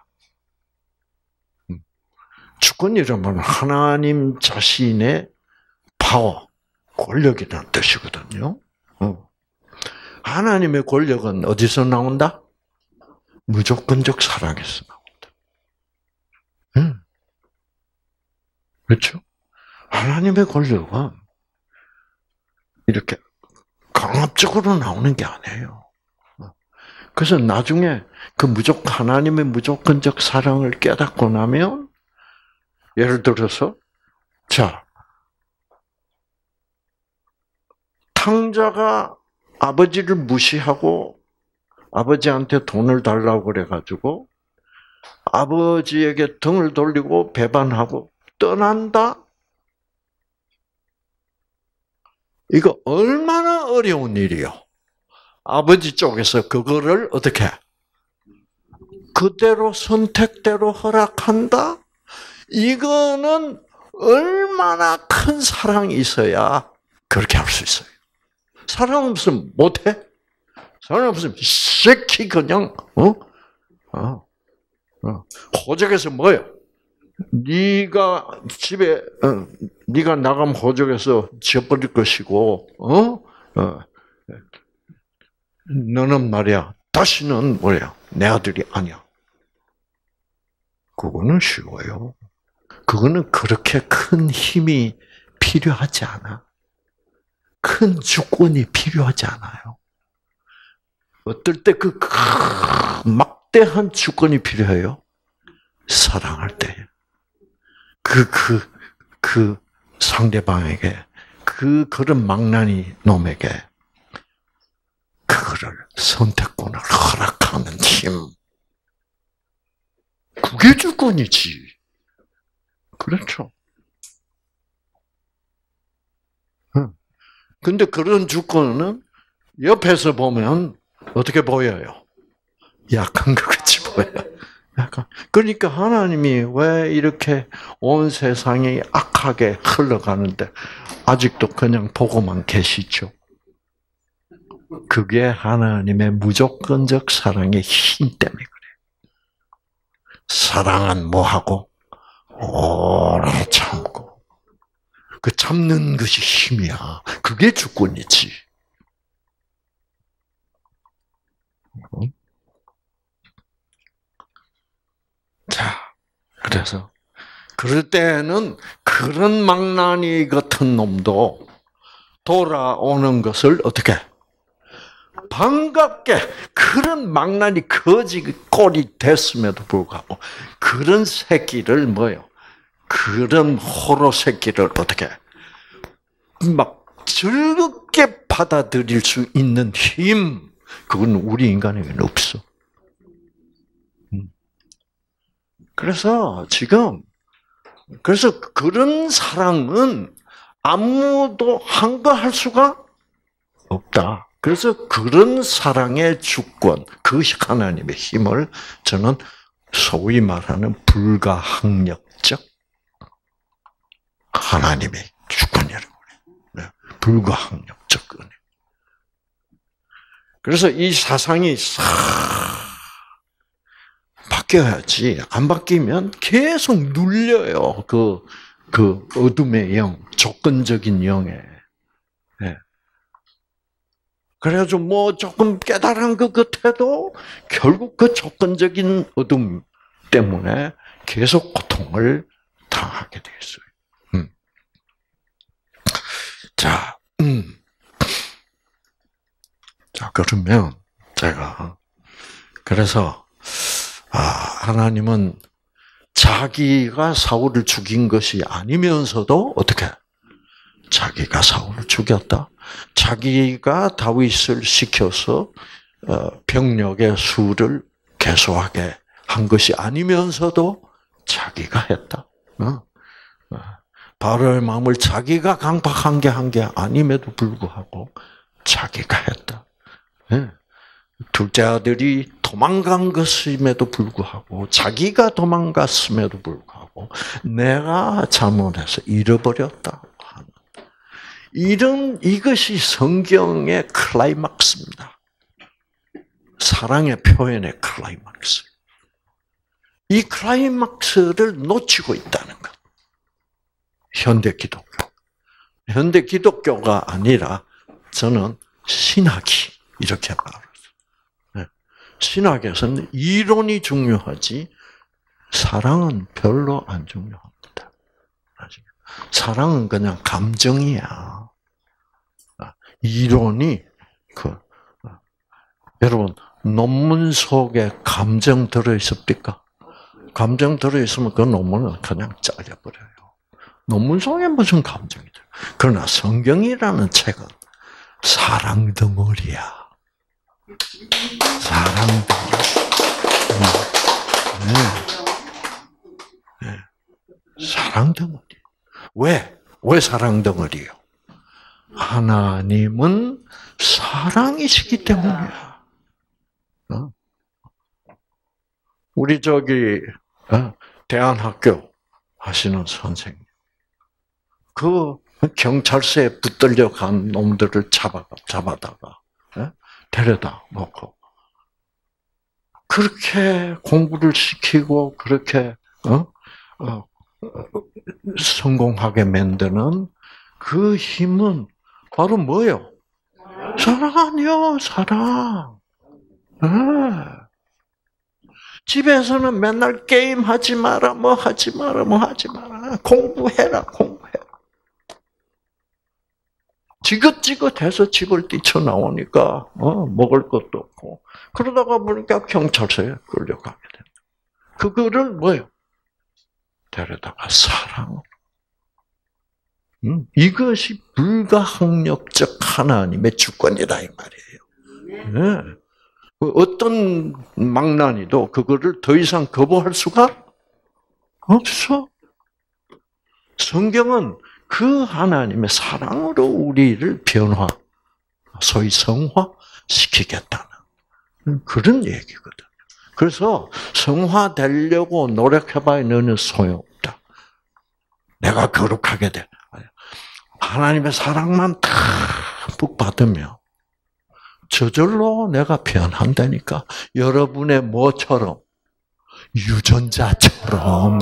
주권이라면 하나님 자신의 파워, 권력이라는 뜻이거든요. 하나님의 권력은 어디서 나온다? 무조건적 사랑에서 나온다. 그렇죠? 하나님의 권력은 이렇게 강압적으로 나오는 게 아니에요. 그래서 나중에 그 하나님의 무조건적 사랑을 깨닫고 나면, 예를 들어서, 자, 탕자가 아버지를 무시하고 아버지한테 돈을 달라고 그래가지고 아버지에게 등을 돌리고 배반하고 떠난다? 이거 얼마나 어려운 일이요. 아버지 쪽에서 그거를 어떻게 그대로 선택대로 허락한다? 이거는 얼마나 큰 사랑이 있어야 그렇게 할 수 있어요. 사랑 없으면 못해? 사랑 없으면 새끼 그냥 호적에서 뭐야? 네가 집에 네가 나가면 호적에서 지어버릴 것이고 너는 말이야 다시는 뭐야 내 아들이 아니야. 그거는 쉬워요. 그거는 그렇게 큰 힘이 필요하지 않아. 큰 주권이 필요하지 않아요. 어떨 때 그 막대한 주권이 필요해요? 사랑할 때. 그 상대방에게, 그런 망나니 놈에게, 그거를 선택권을 허락하는 힘. 그게 주권이지. 그렇죠. 근데 그런 주권은 옆에서 보면 어떻게 보여요? 약한 것 같이 보여요. 약간. 그러니까 하나님이 왜 이렇게 온 세상이 악하게 흘러가는데 아직도 그냥 보고만 계시죠? 그게 하나님의 무조건적 사랑의 힘 때문에 그래요. 사랑은 뭐하고? 오래 참고. 그 참는 것이 힘이야. 그게 주권이지. 자, 그래서 그럴 때는 그런 망나니 같은 놈도 돌아오는 것을 어떻게? 반갑게 그런 망나니 거지 꼴이 됐음에도 불구하고 그런 새끼를 뭐요? 그런 호로 새끼를 어떻게 막 즐겁게 받아들일 수 있는 힘, 그건 우리 인간에게는 없어. 그래서 그런 사랑은 아무도 한거할 수가 없다. 그래서 그런 사랑의 주권, 그 하나님의 힘을 저는 소위 말하는 불가항력적 하나님의 주권이라고 해요. 불가항력적 은혜. 그래서 이 사상이 싹 바뀌어야지. 안 바뀌면 계속 눌려요. 그 어둠의 영, 조건적인 영에. 네. 그래가지고 뭐 조금 깨달은 것 같아도 결국 그 조건적인 어둠 때문에 계속 고통을 당하게 돼 있어요. 자, 자, 그러면 제가, 그래서, 하나님은 자기가 사울을 죽인 것이 아니면서도 어떻게? 자기가 사울을 죽였다. 자기가 다윗을 시켜서 병력의 수를 개소하게 한 것이 아니면서도 자기가 했다. 바로의 마음을 자기가 강박한 게 아님에도 불구하고 자기가 했다. 둘째 아들이 도망간 것임에도 불구하고 자기가 도망갔음에도 불구하고 내가 잘못해서 잃어버렸다. 이것이 성경의 클라이막스입니다. 사랑의 표현의 클라이막스. 이 클라이막스를 놓치고 있다는 것. 현대 기독교. 현대 기독교가 아니라 저는 신학이 이렇게 말해요. 신학에서는 이론이 중요하지 사랑은 별로 안 중요합니다. 사랑은 그냥 감정이야. 이론이 여러분 논문 속에 감정 들어 있습니까? 감정 들어 있으면 그 논문은 그냥 잘려버려요. 논문 속에 무슨 감정이 들어? 그러나 성경이라는 책은 사랑 덩어리야. 사랑 덩어리. 네. 사랑 덩어리. 왜 사랑 덩어리요? 하나님은 사랑이시기 때문이야. 우리 대안학교 하시는 선생님, 그 경찰서에 붙들려 간 놈들을 잡아다가 데려다 놓고 그렇게 공부를 시키고 그렇게 성공하게 만드는 그 힘은 바로 뭐예요? 사랑 아니요, 사랑. 집에서는 맨날 게임 하지 마라, 뭐 하지 마라. 공부해라. 지긋지긋해서 집을 뛰쳐나오니까, 먹을 것도 없고. 그러다가 보니까 경찰서에 끌려가게 된다. 그거를 뭐예요? 데려다가 사랑. 이것이 불가항력적 하나님의 주권이다, 이 말이에요. 네. 어떤 망나니도 그거를 더 이상 거부할 수가 없어. 성경은 그 하나님의 사랑으로 우리를 소위 성화시키겠다는 그런 얘기거든. 그래서 성화되려고 노력해봐야 너는 소용없다. 내가 거룩하게 돼. 하나님의 사랑만 푹 받으면 저절로 내가 변한다니까. 여러분의 뭐처럼? 유전자처럼.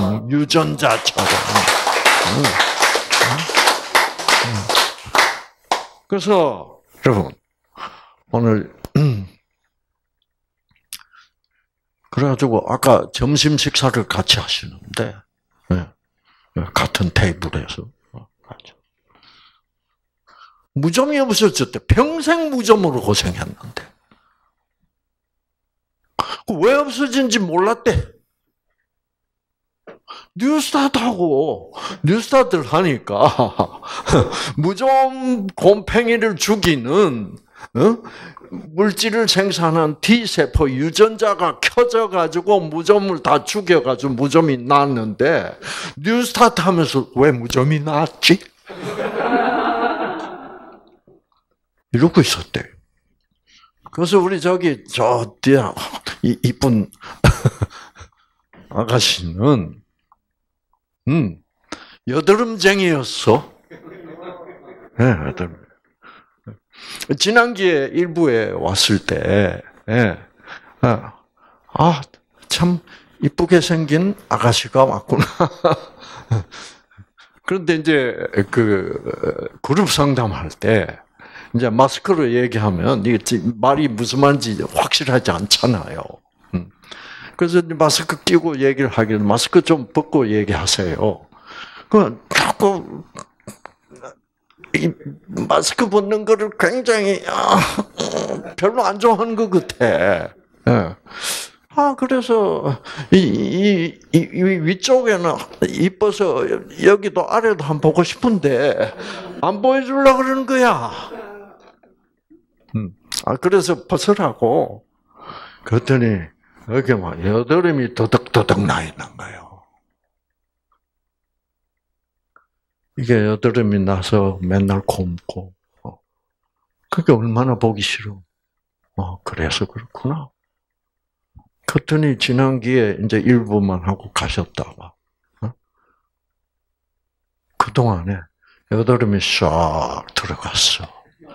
그래서 여러분 오늘 그래가지고 아까 점심 식사를 같이 하시는데 같은 테이블에서 무좀이 없어졌대. 평생 무좀으로 고생했는데 왜 없어진지 몰랐대. 뉴스타트를 하니까 무좀 곰팽이를 죽이는 물질을 생산한 T세포 유전자가 켜져가지고 무좀을 다 죽여가지고 무좀이 났는데 뉴스타트 하면서 왜 무좀이 났지? 이러고 있었대. 그래서 우리 저 뒤에 이쁜 아가씨는 여드름쟁이였어. 네, 여드름. 지난기에 일부에 왔을 때, 참 이쁘게 생긴 아가씨가 왔구나. 그런데 이제 그룹 상담할 때 이제 마스크로 얘기하면 이게 말이 무슨 말인지 확실하지 않잖아요. 그래서 마스크 끼고 얘기를 하길래 마스크 좀 벗고 얘기하세요. 그 자꾸 이 마스크 벗는 거를 굉장히 별로 안 좋아하는 것 같아. 그래서 이 위쪽에는 이뻐서 여기도 아래도 한번 보고 싶은데 안 보여주려고 그러는 거야. 그래서 벗으라고. 그랬더니 여기 막 여드름이 더덕더덕 나 있는 거예요. 이게 여드름이 나서 맨날 곰고, 그게 얼마나 보기 싫어. 그래서 그렇구나. 그랬더니 지난기에 이제 일부만 하고 가셨다가, 그동안에 여드름이 싹 들어갔어.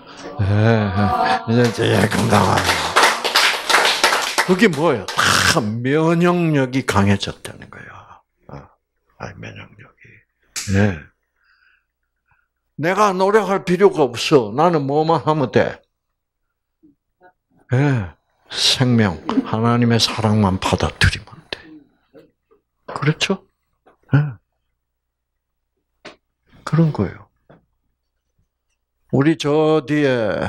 이제 건강하게. 그게 뭐예요? 다 면역력이 강해졌다는 거야. 면역력이. 네. 내가 노력할 필요가 없어. 나는 뭐만 하면 돼. 생명, 하나님의 사랑만 받아들이면 돼. 그렇죠? 그런 거예요. 우리 저 뒤에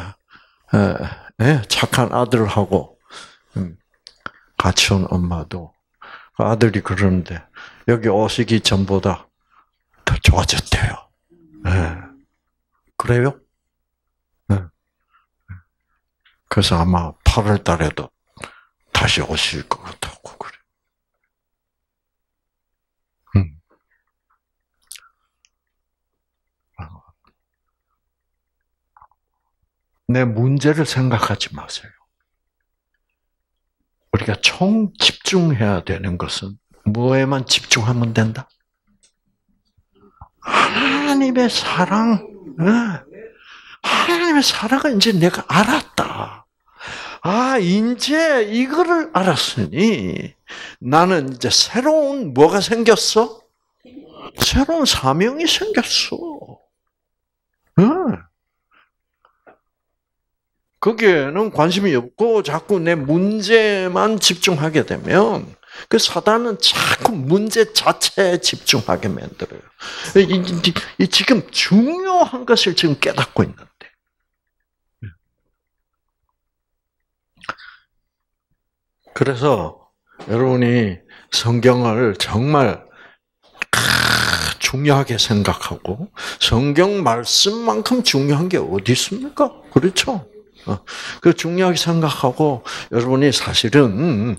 착한 아들하고 같이 온 엄마도 아들이 그러는데 여기 오시기 전보다 더 좋아졌대요. 네. 그래요? 네. 그래서 아마 8월 달에도 다시 오실 것 같다고 그래. 내 문제를 생각하지 마세요. 우리가 총 집중해야 되는 것은 뭐에만 집중하면 된다? 하나님의 사랑. 하나님의 사랑을 이제 내가 알았다. 이제 이거를 알았으니 나는 이제 새로운 뭐가 생겼어? 새로운 사명이 생겼어. 거기에는 관심이 없고 자꾸 내 문제만 집중하게 되면 그 사단은 자꾸 문제 자체에 집중하게 만들어요. 지금 중요한 것을 지금 깨닫고 있는데. 그래서 여러분이 성경을 정말 중요하게 생각하고 성경 말씀만큼 중요한 게 어디 있습니까? 그렇죠? 그 중요하게 생각하고 여러분이 사실은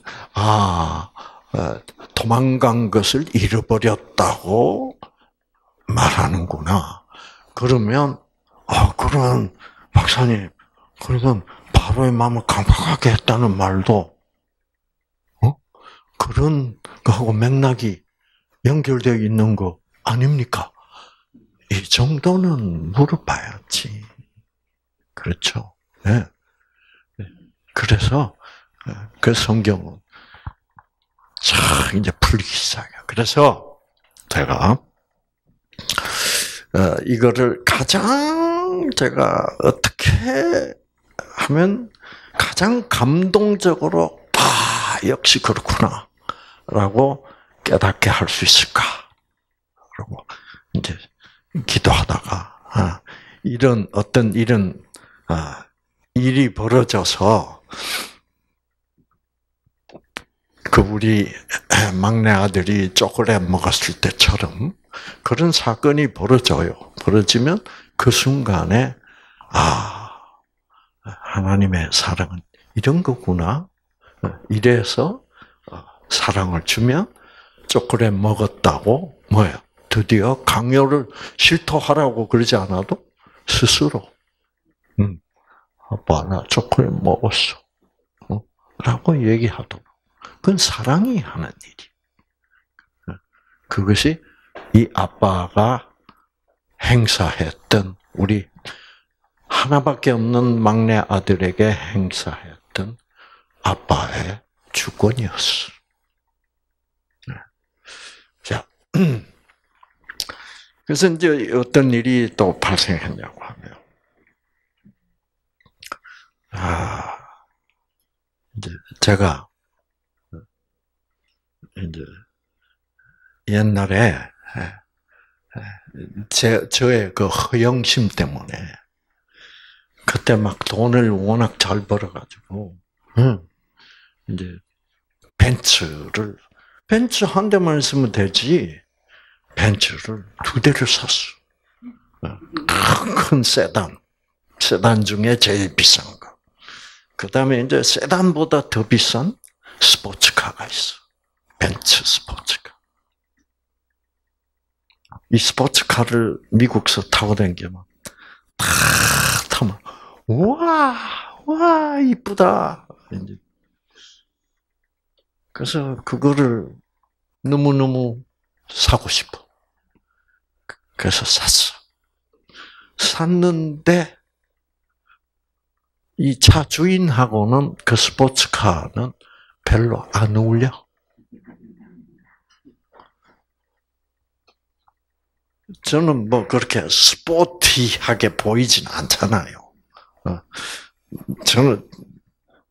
도망간 것을 잃어버렸다고 말하는구나. 그러면 그런 박사님, 그러면 바로의 마음을 강팍하게 했다는 말도 그런 거하고 맥락이 연결되어 있는 거 아닙니까? 이 정도는 물어봐야지. 그렇죠? 네. 그래서 그 성경은 참 이제 풀리기 시작해요. 그래서 제가 이거를 가장 제가 어떻게 하면 가장 감동적으로 역시 그렇구나라고 깨닫게 할 수 있을까? 라고 이제 기도하다가 이런 일이 벌어져서 우리 막내 아들이 초콜릿 먹었을 때처럼 그런 사건이 벌어지면 그 순간에 하나님의 사랑은 이런 거구나. 이래서 사랑을 주면 초콜릿 먹었다고 뭐예요? 드디어 강요를 실토하라고 그러지 않아도 스스로 아빠 나 초콜릿 먹었어 라고 얘기하도록. 그건 사랑이 하는 일이. 그것이 이 아빠가 행사했던 우리 하나밖에 없는 막내 아들에게 행사했던 아빠의 주권이었어. 자, 그래서 이제 어떤 일이 또 발생했냐고 하면, 이제 제가 이제 옛날에 저의 그 허영심 때문에 그때 막 돈을 워낙 잘 벌어가지고 이제 벤츠 한 대만 있으면 되지 벤츠를 2대를 샀어. 큰 세단 중에 제일 비싼 거. 그 다음에 이제 세단보다 더 비싼 스포츠카가 있어. 벤츠 스포츠카. 이 스포츠카를 미국서 타고 다니면 다 타면 와 이쁘다. 그래서 그거를 너무너무 사고 싶어. 그래서 샀어. 샀는데 이 차 주인하고는 그 스포츠카는 별로 안 어울려. 저는 뭐 그렇게 스포티하게 보이진 않잖아요.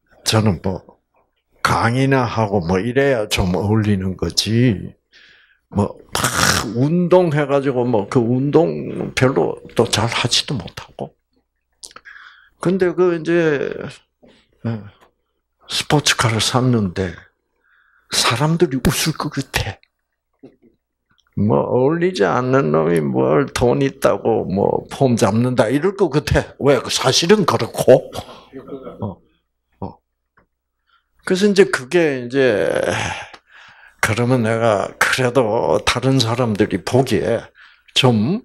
저는 뭐 강의나 하고 뭐 이래야 좀 어울리는 거지. 뭐, 막 운동해가지고, 뭐, 그 운동 별로 또 잘 하지도 못하고. 근데 이제, 스포츠카를 샀는데, 사람들이 웃을 것 같아. 뭐, 어울리지 않는 놈이 뭘 돈 있다고, 뭐, 폼 잡는다, 이럴 것 같아. 왜? 사실은 그렇고. 그래서 이제 그게 이제, 그러면 내가 그래도 다른 사람들이 보기에 좀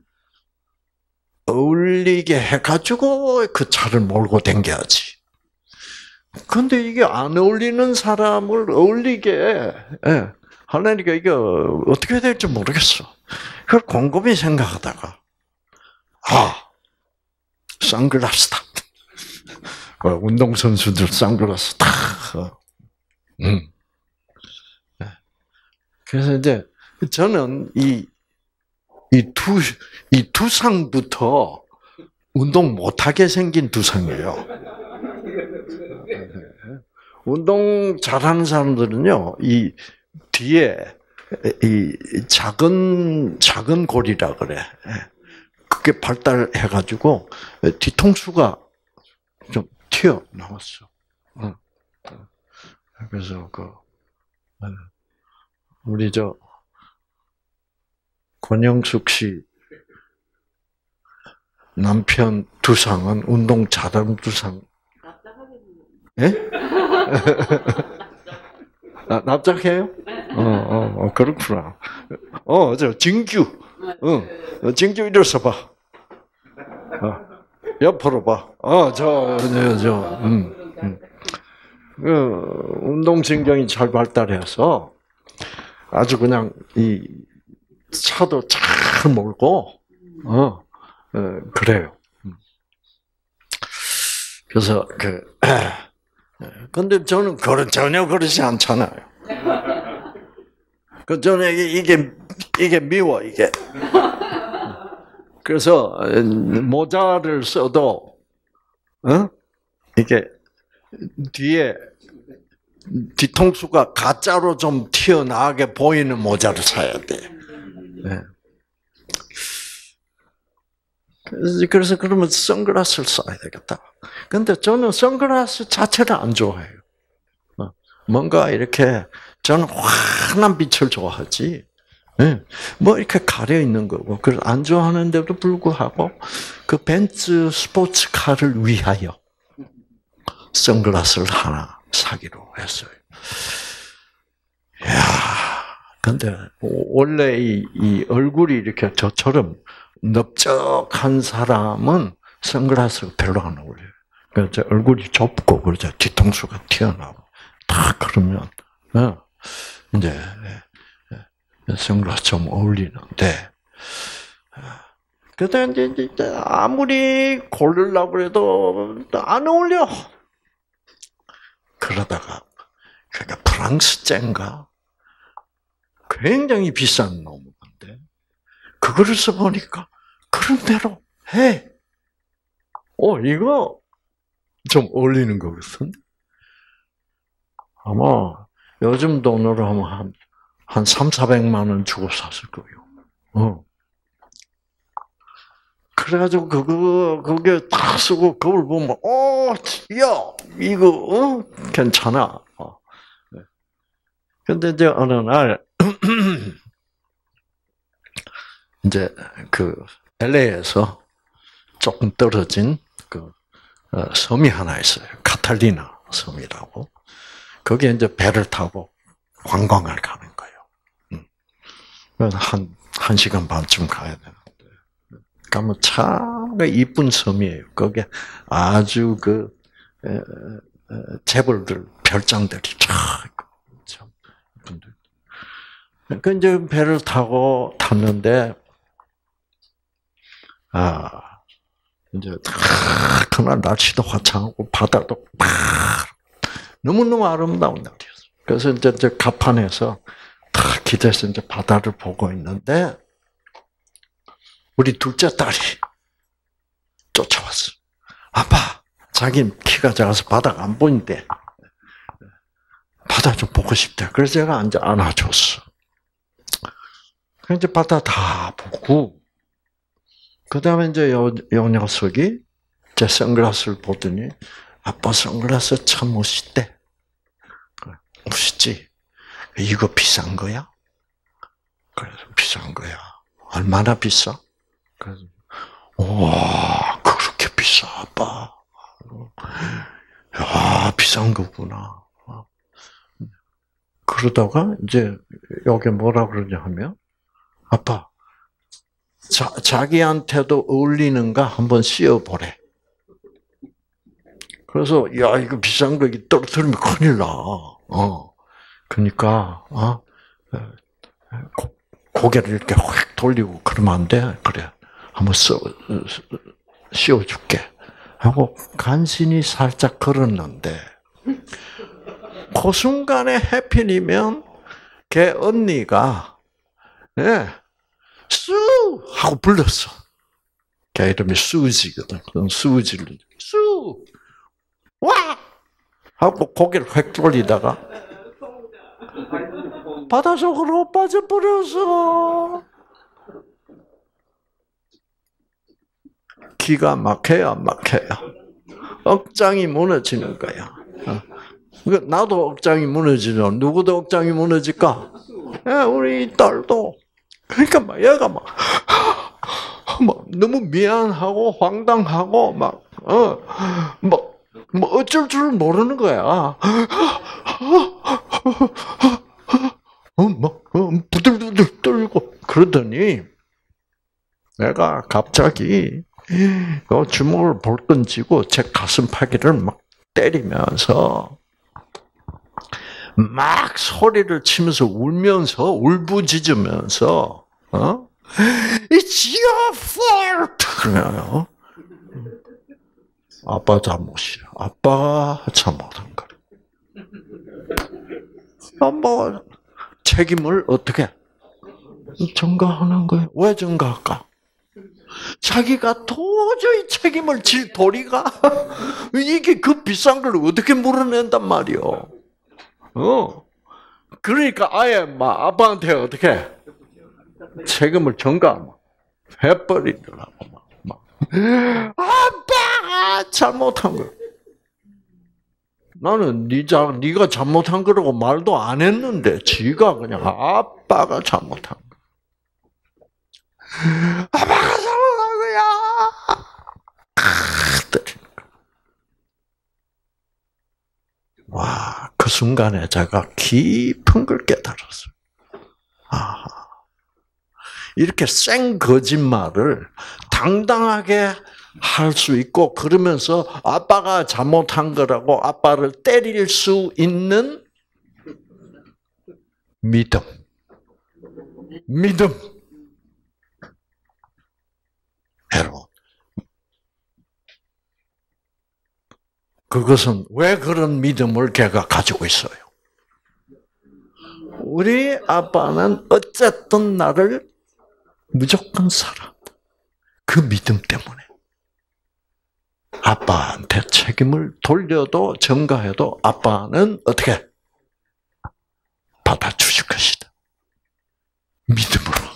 어울리게 해가지고 그 차를 몰고 댕겨야지. 근데 이게 안 어울리는 사람을 어울리게 하려니까 이게 어떻게 해야 될지 모르겠어. 그걸 곰곰이 생각하다가, 선글라스다. 운동선수들 선글라스 다. 그래서 이제 저는 이 두상부터 운동 못하게 생긴 두상이에요. 운동 잘하는 사람들은요, 이 뒤에 이 작은 골이라 그래. 그게 발달해가지고 뒤통수가 좀 튀어나왔어. 그래서 우리 권영숙 씨 남편 두상은 운동 잘하는 두상. 예? 납작해요? 그렇구나. 진규. 진규 일어서 봐. 옆으로 봐. 운동신경이 잘 발달해서 아주 그냥 이 차도 잘 몰고, 그래요. 그래서 근데 저는 전혀 그러지 않잖아요. 저는 이게 미워, 이게. 그래서 모자를 써도, 이게 뒤에 뒤통수가 가짜로 좀 튀어나오게 보이는 모자를 사야 돼. 네. 그래서 그러면 선글라스를 써야 되겠다. 근데 저는 선글라스 자체를 안 좋아해요. 뭔가 이렇게 저는 환한 빛을 좋아하지. 뭐 이렇게 가려 있는 거고. 그래서 안 좋아하는데도 불구하고 그 벤츠 스포츠카를 위하여 선글라스를 하나 사기로 했어요. 이야, 근데 원래 이 얼굴이 이렇게 저처럼 넓적한 사람은 선글라스가 별로 안 어울려요. 그래서 얼굴이 좁고 그러죠. 뒤통수가 튀어나오고 다 그러면 이제 선글라스 좀 어울리는데. 그런데 이제 아무리 고르려고 해도 안 어울려. 그러다가 그러니까 프랑스 쨍가 굉장히 비싼 놈인데 그거를 써보니까 그런 대로 해. 이거 좀 어울리는 것 같은데. 아마 요즘 돈으로 하면 한 300~400만 원 주고 샀을 거예요. 그래가지고 그게 딱 쓰고 그걸 보면 야 이거 괜찮아. 근데 이제 어느 날 이제 LA에서 조금 떨어진 섬이 하나 있어요. 카탈리나 섬이라고. 거기에 이제 배를 타고 관광을 가는 거예요. 그래서 한 시간 반쯤 가야 되는데. 가면 참 이쁜 섬이에요. 거기에 아주 재벌들 별장들이 참 이쁜데. 그 이제 배를 타고 탔는데 이제 그날 날씨도 화창하고 바다도 너무너무 아름다운 날이었어요. 그래서 이제 갑판에서 탁 기대서 이제 바다를 보고 있는데 우리 둘째 딸이 쫓아왔어. 아빠, 자기 키가 작아서 바다가 안 보인대. 바다 좀 보고 싶대. 그래서 제가 앉아 안아줬어. 이제 바다 다 보고, 그 다음에 이제 요 녀석이 제 선글라스를 보더니, 아빠 선글라스 참 멋있대. 멋있지? 이거 비싼 거야? 그래서 비싼 거야. 얼마나 비싸? 그래서, 와, 그렇게 비싸, 아빠. 야, 비싼 거구나. 그러다가 이제 여기 뭐라 그러냐 하면, 아빠, 자기한테도 어울리는가 한번 씌워보래. 그래서 야 이거 비싼 거 떨어뜨리면 큰일 나. 그러니까 고개를 이렇게 확 돌리고 그러면 안 돼. 그래, 한번 씌워줄게. 하고 간신히 살짝 걸었는데 그 순간에 해필이면 걔 언니가 수 하고 불렀어. 걔 이름이 수지거든. 그럼 수지를 수 와 하고 고개를 획 돌리다가 바닷속으로 빠져버렸어. 기가 막혀야 억장이 무너지는 거야. 나도 억장이 무너지면 누구도 억장이 무너질까? 우리 딸도. 그러니까 막 얘가 막 너무 미안하고 황당하고 막 어쩔 줄 모르는 거야. 부들부들 떨고 그러더니 내가 갑자기 주먹을 벌끈 쥐고 제 가슴팍이를 막 때리면서 막 소리를 치면서 울면서 울부짖으면서 It's your fault. 그래요. 아빠 잘못이야. 아빠가 잘못한 거야. 아빠가 책임을 어떻게 전가하는 거예요? 왜 전가할까? 자기가 도저히 책임을 질 도리가 이게 그 비싼 걸 어떻게 물어낸단 말이요? 그러니까 아예 막 아빠한테 어떻게 책임을 전가해버리더라고. 막. 아빠가 잘못한 거야. 나는 네가 잘못한 거라고 말도 안 했는데 지가 그냥 아빠가 잘못한 거야. 아빠가 잘못한 거야. 와, 그 순간에 제가 깊은 걸 깨달았어요. 이렇게 생 거짓말을 당당하게 할 수 있고 그러면서 아빠가 잘못한 거라고 아빠를 때릴 수 있는 믿음. 여러분, 그것은 왜 그런 믿음을 걔가 가지고 있어요? 우리 아빠는 어쨌든 나를 무조건 살아. 그 믿음 때문에. 아빠한테 책임을 돌려도 전가해도 아빠는 어떻게 받아주실 것이다. 믿음으로 한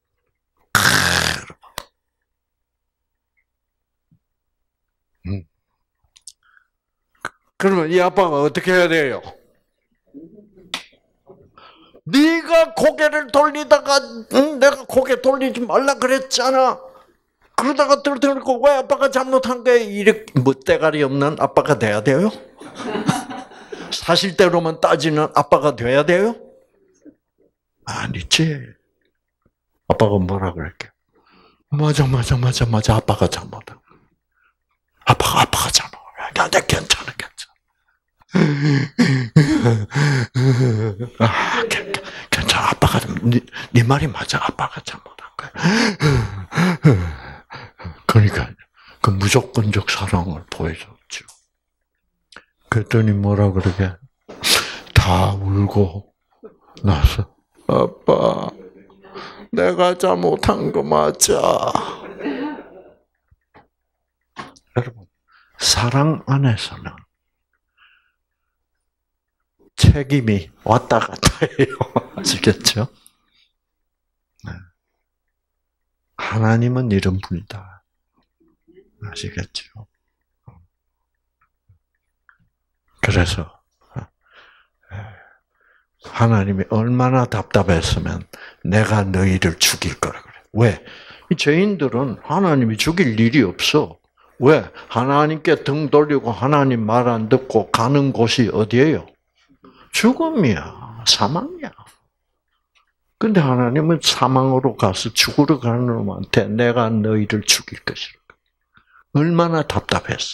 거예요. 그러면 이 아빠가 어떻게 해야 돼요? 네가 고개를 돌리다가 내가 고개 돌리지 말라 그랬잖아. 그러다가 들고 왜 아빠가 잘못한 거야? 이렇게 멋대가리 없는 아빠가 돼야 돼요? 사실대로만 따지는 아빠가 돼야 돼요? 아니지. 아빠가 뭐라 그럴게? 맞아. 아빠가 잘못한. 아빠가 잘못. 야, 내 괜찮아. 괜찮아. 아빠가 네 말이 맞아. 아빠가 잘못한 거야. 그러니까 그 무조건적 사랑을 보여줬죠. 그랬더니 뭐라 그러게? 다 울고 나서 아빠, 내가 잘못한 거 맞아. 여러분, 사랑 안에서는 책임이 왔다 갔다 해요. 아시겠죠? 네. 하나님은 이런 분이다. 아시겠죠? 그래서 하나님이 얼마나 답답했으면 내가 너희를 죽일 거라 그래. 왜? 이 죄인들은 하나님이 죽일 일이 없어. 왜? 하나님께 등 돌리고 하나님 말 안 듣고 가는 곳이 어디예요? 죽음이야. 사망이야. 근데 하나님은 사망으로 가서 죽으러 가는 놈한테 내가 너희를 죽일 것이라. 얼마나 답답했어.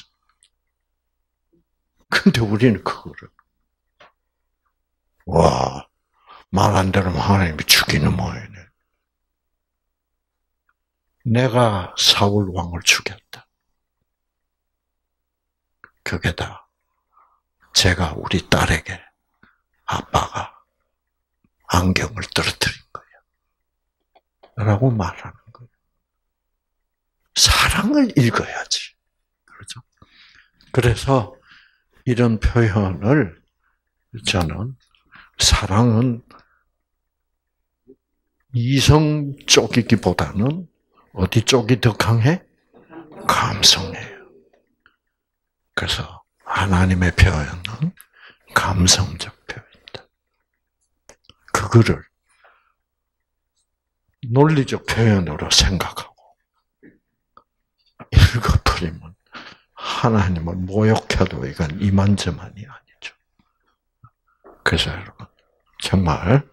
근데 우리는 그거를 와, 말 안 들으면 하나님이 죽이는 모양이네. 내가 사울 왕을 죽였다. 그게 다 제가 우리 딸에게 아빠가 안경을 떨어뜨린 거예요. 라고 말하는 거예요. 사랑을 읽어야지. 그렇죠? 그래서 이런 표현을 저는 사랑은 이성 쪽이기보다는 어디 쪽이 더 강해? 감성이에요. 그래서 하나님의 표현은 감성적 표현이다. 그거를 논리적 표현으로 생각하고 읽어버리면 하나님을 모욕해도 이건 이만저만이 아니죠. 그래서 여러분 정말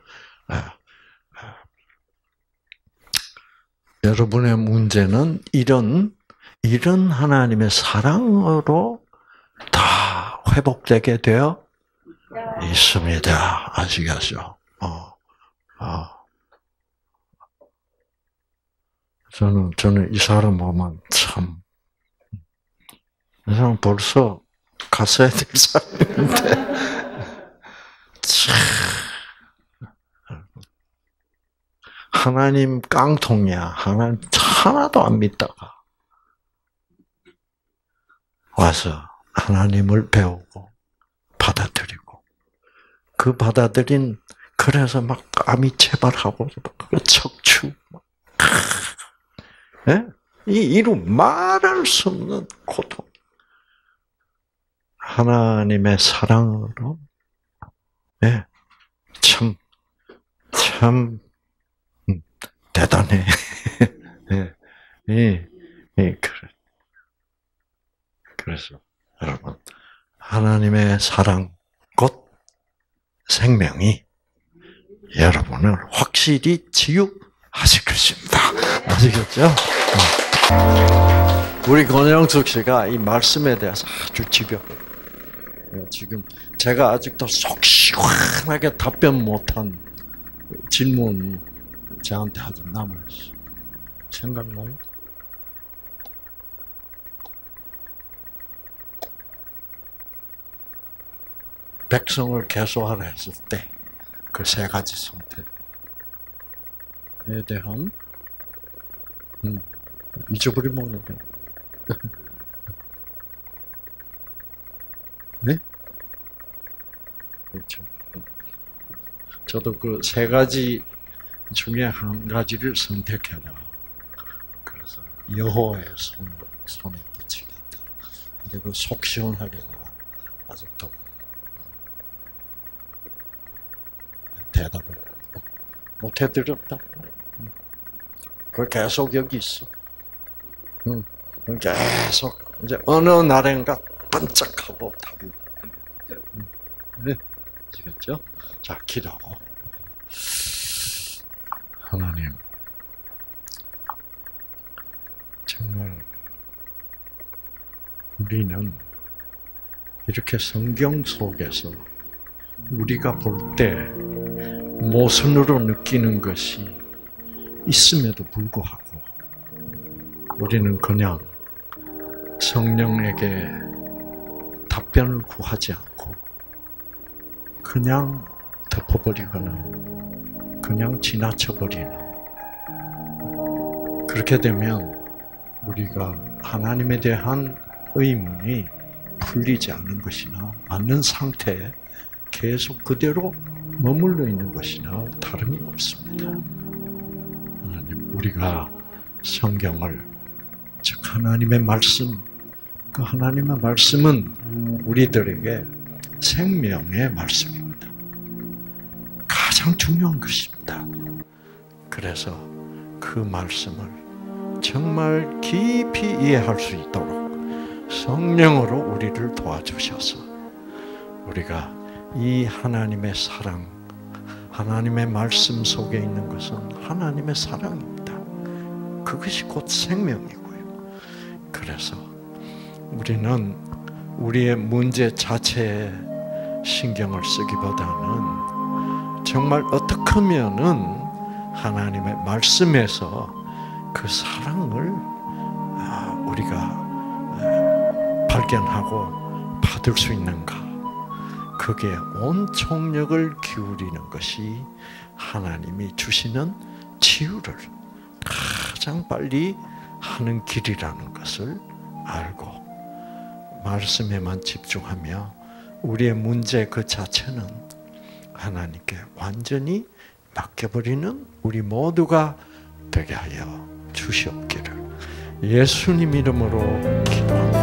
여러분의 문제는 이런 하나님의 사랑으로 다 회복되게 되어 있습니다. 아시겠죠? 저는 이 사람 보면 참, 이 사람 벌써 갔어야 될 사람인데, 참, 하나님 깡통이야. 하나님 하나도 안 믿다가 와서 하나님을 배우고 받아들이고 그 받아들인 그래서 막 감히 체발하고 척추 예? 이루 말할 수 없는 고통. 하나님의 사랑으로 예. 참 대단해. 예. 그래. 그래서 여러분 하나님의 사랑 곧 생명이 여러분을 확실히 치유하실 것입니다. 아시겠죠? 우리 권영숙 씨가 이 말씀에 대해서 아주 집요해요. 지금 제가 아직도 속 시원하게 답변 못한 질문이 저한테 아직 남아있어요. 생각나요? 백성을 계속하라 했을 때 그 세 가지 선택에 대한 잊어버리면 모르겠네. 네? 그렇죠. 저도 그 세 가지 중에 한 가지를 선택해라. 그래서 여호와의 손에 붙이겠다. 근데 그 속 시원하게 아직도 대답을 못 해드렸다. 그 계속 여기 있어. 계속 이제 어느 날인가 반짝하고 답이. 네, 아시겠죠? 자, 기도하고. 하나님, 정말 우리는 이렇게 성경 속에서 우리가 볼 때 모순으로 느끼는 것이 있음에도 불구하고 우리는 그냥 성령에게 답변을 구하지 않고 그냥 덮어버리거나 그냥 지나쳐버리는, 그렇게 되면 우리가 하나님에 대한 의문이 풀리지 않은 것이나 않는 상태에 계속 그대로 머물러 있는 것이나 다름이 없습니다. 하나님, 우리가 성경을, 즉 하나님의 말씀, 그 하나님의 말씀은 우리들에게 생명의 말씀입니다. 가장 중요한 것입니다. 그래서 그 말씀을 정말 깊이 이해할 수 있도록 성령으로 우리를 도와주셔서 우리가 이 하나님의 사랑, 하나님의 말씀 속에 있는 것은 하나님의 사랑입니다. 그것이 곧 생명이고요. 그래서 우리는 우리의 문제 자체에 신경을 쓰기보다는 정말 어떻게 하면은 하나님의 말씀에서 그 사랑을 우리가 발견하고 받을 수 있는가? 거기에 온 총력을 기울이는 것이 하나님이 주시는 치유를 가장 빨리 하는 길이라는 것을 알고 말씀에만 집중하며 우리의 문제 그 자체는 하나님께 완전히 맡겨버리는 우리 모두가 되게 하여 주시옵기를 예수님 이름으로 기도합니다.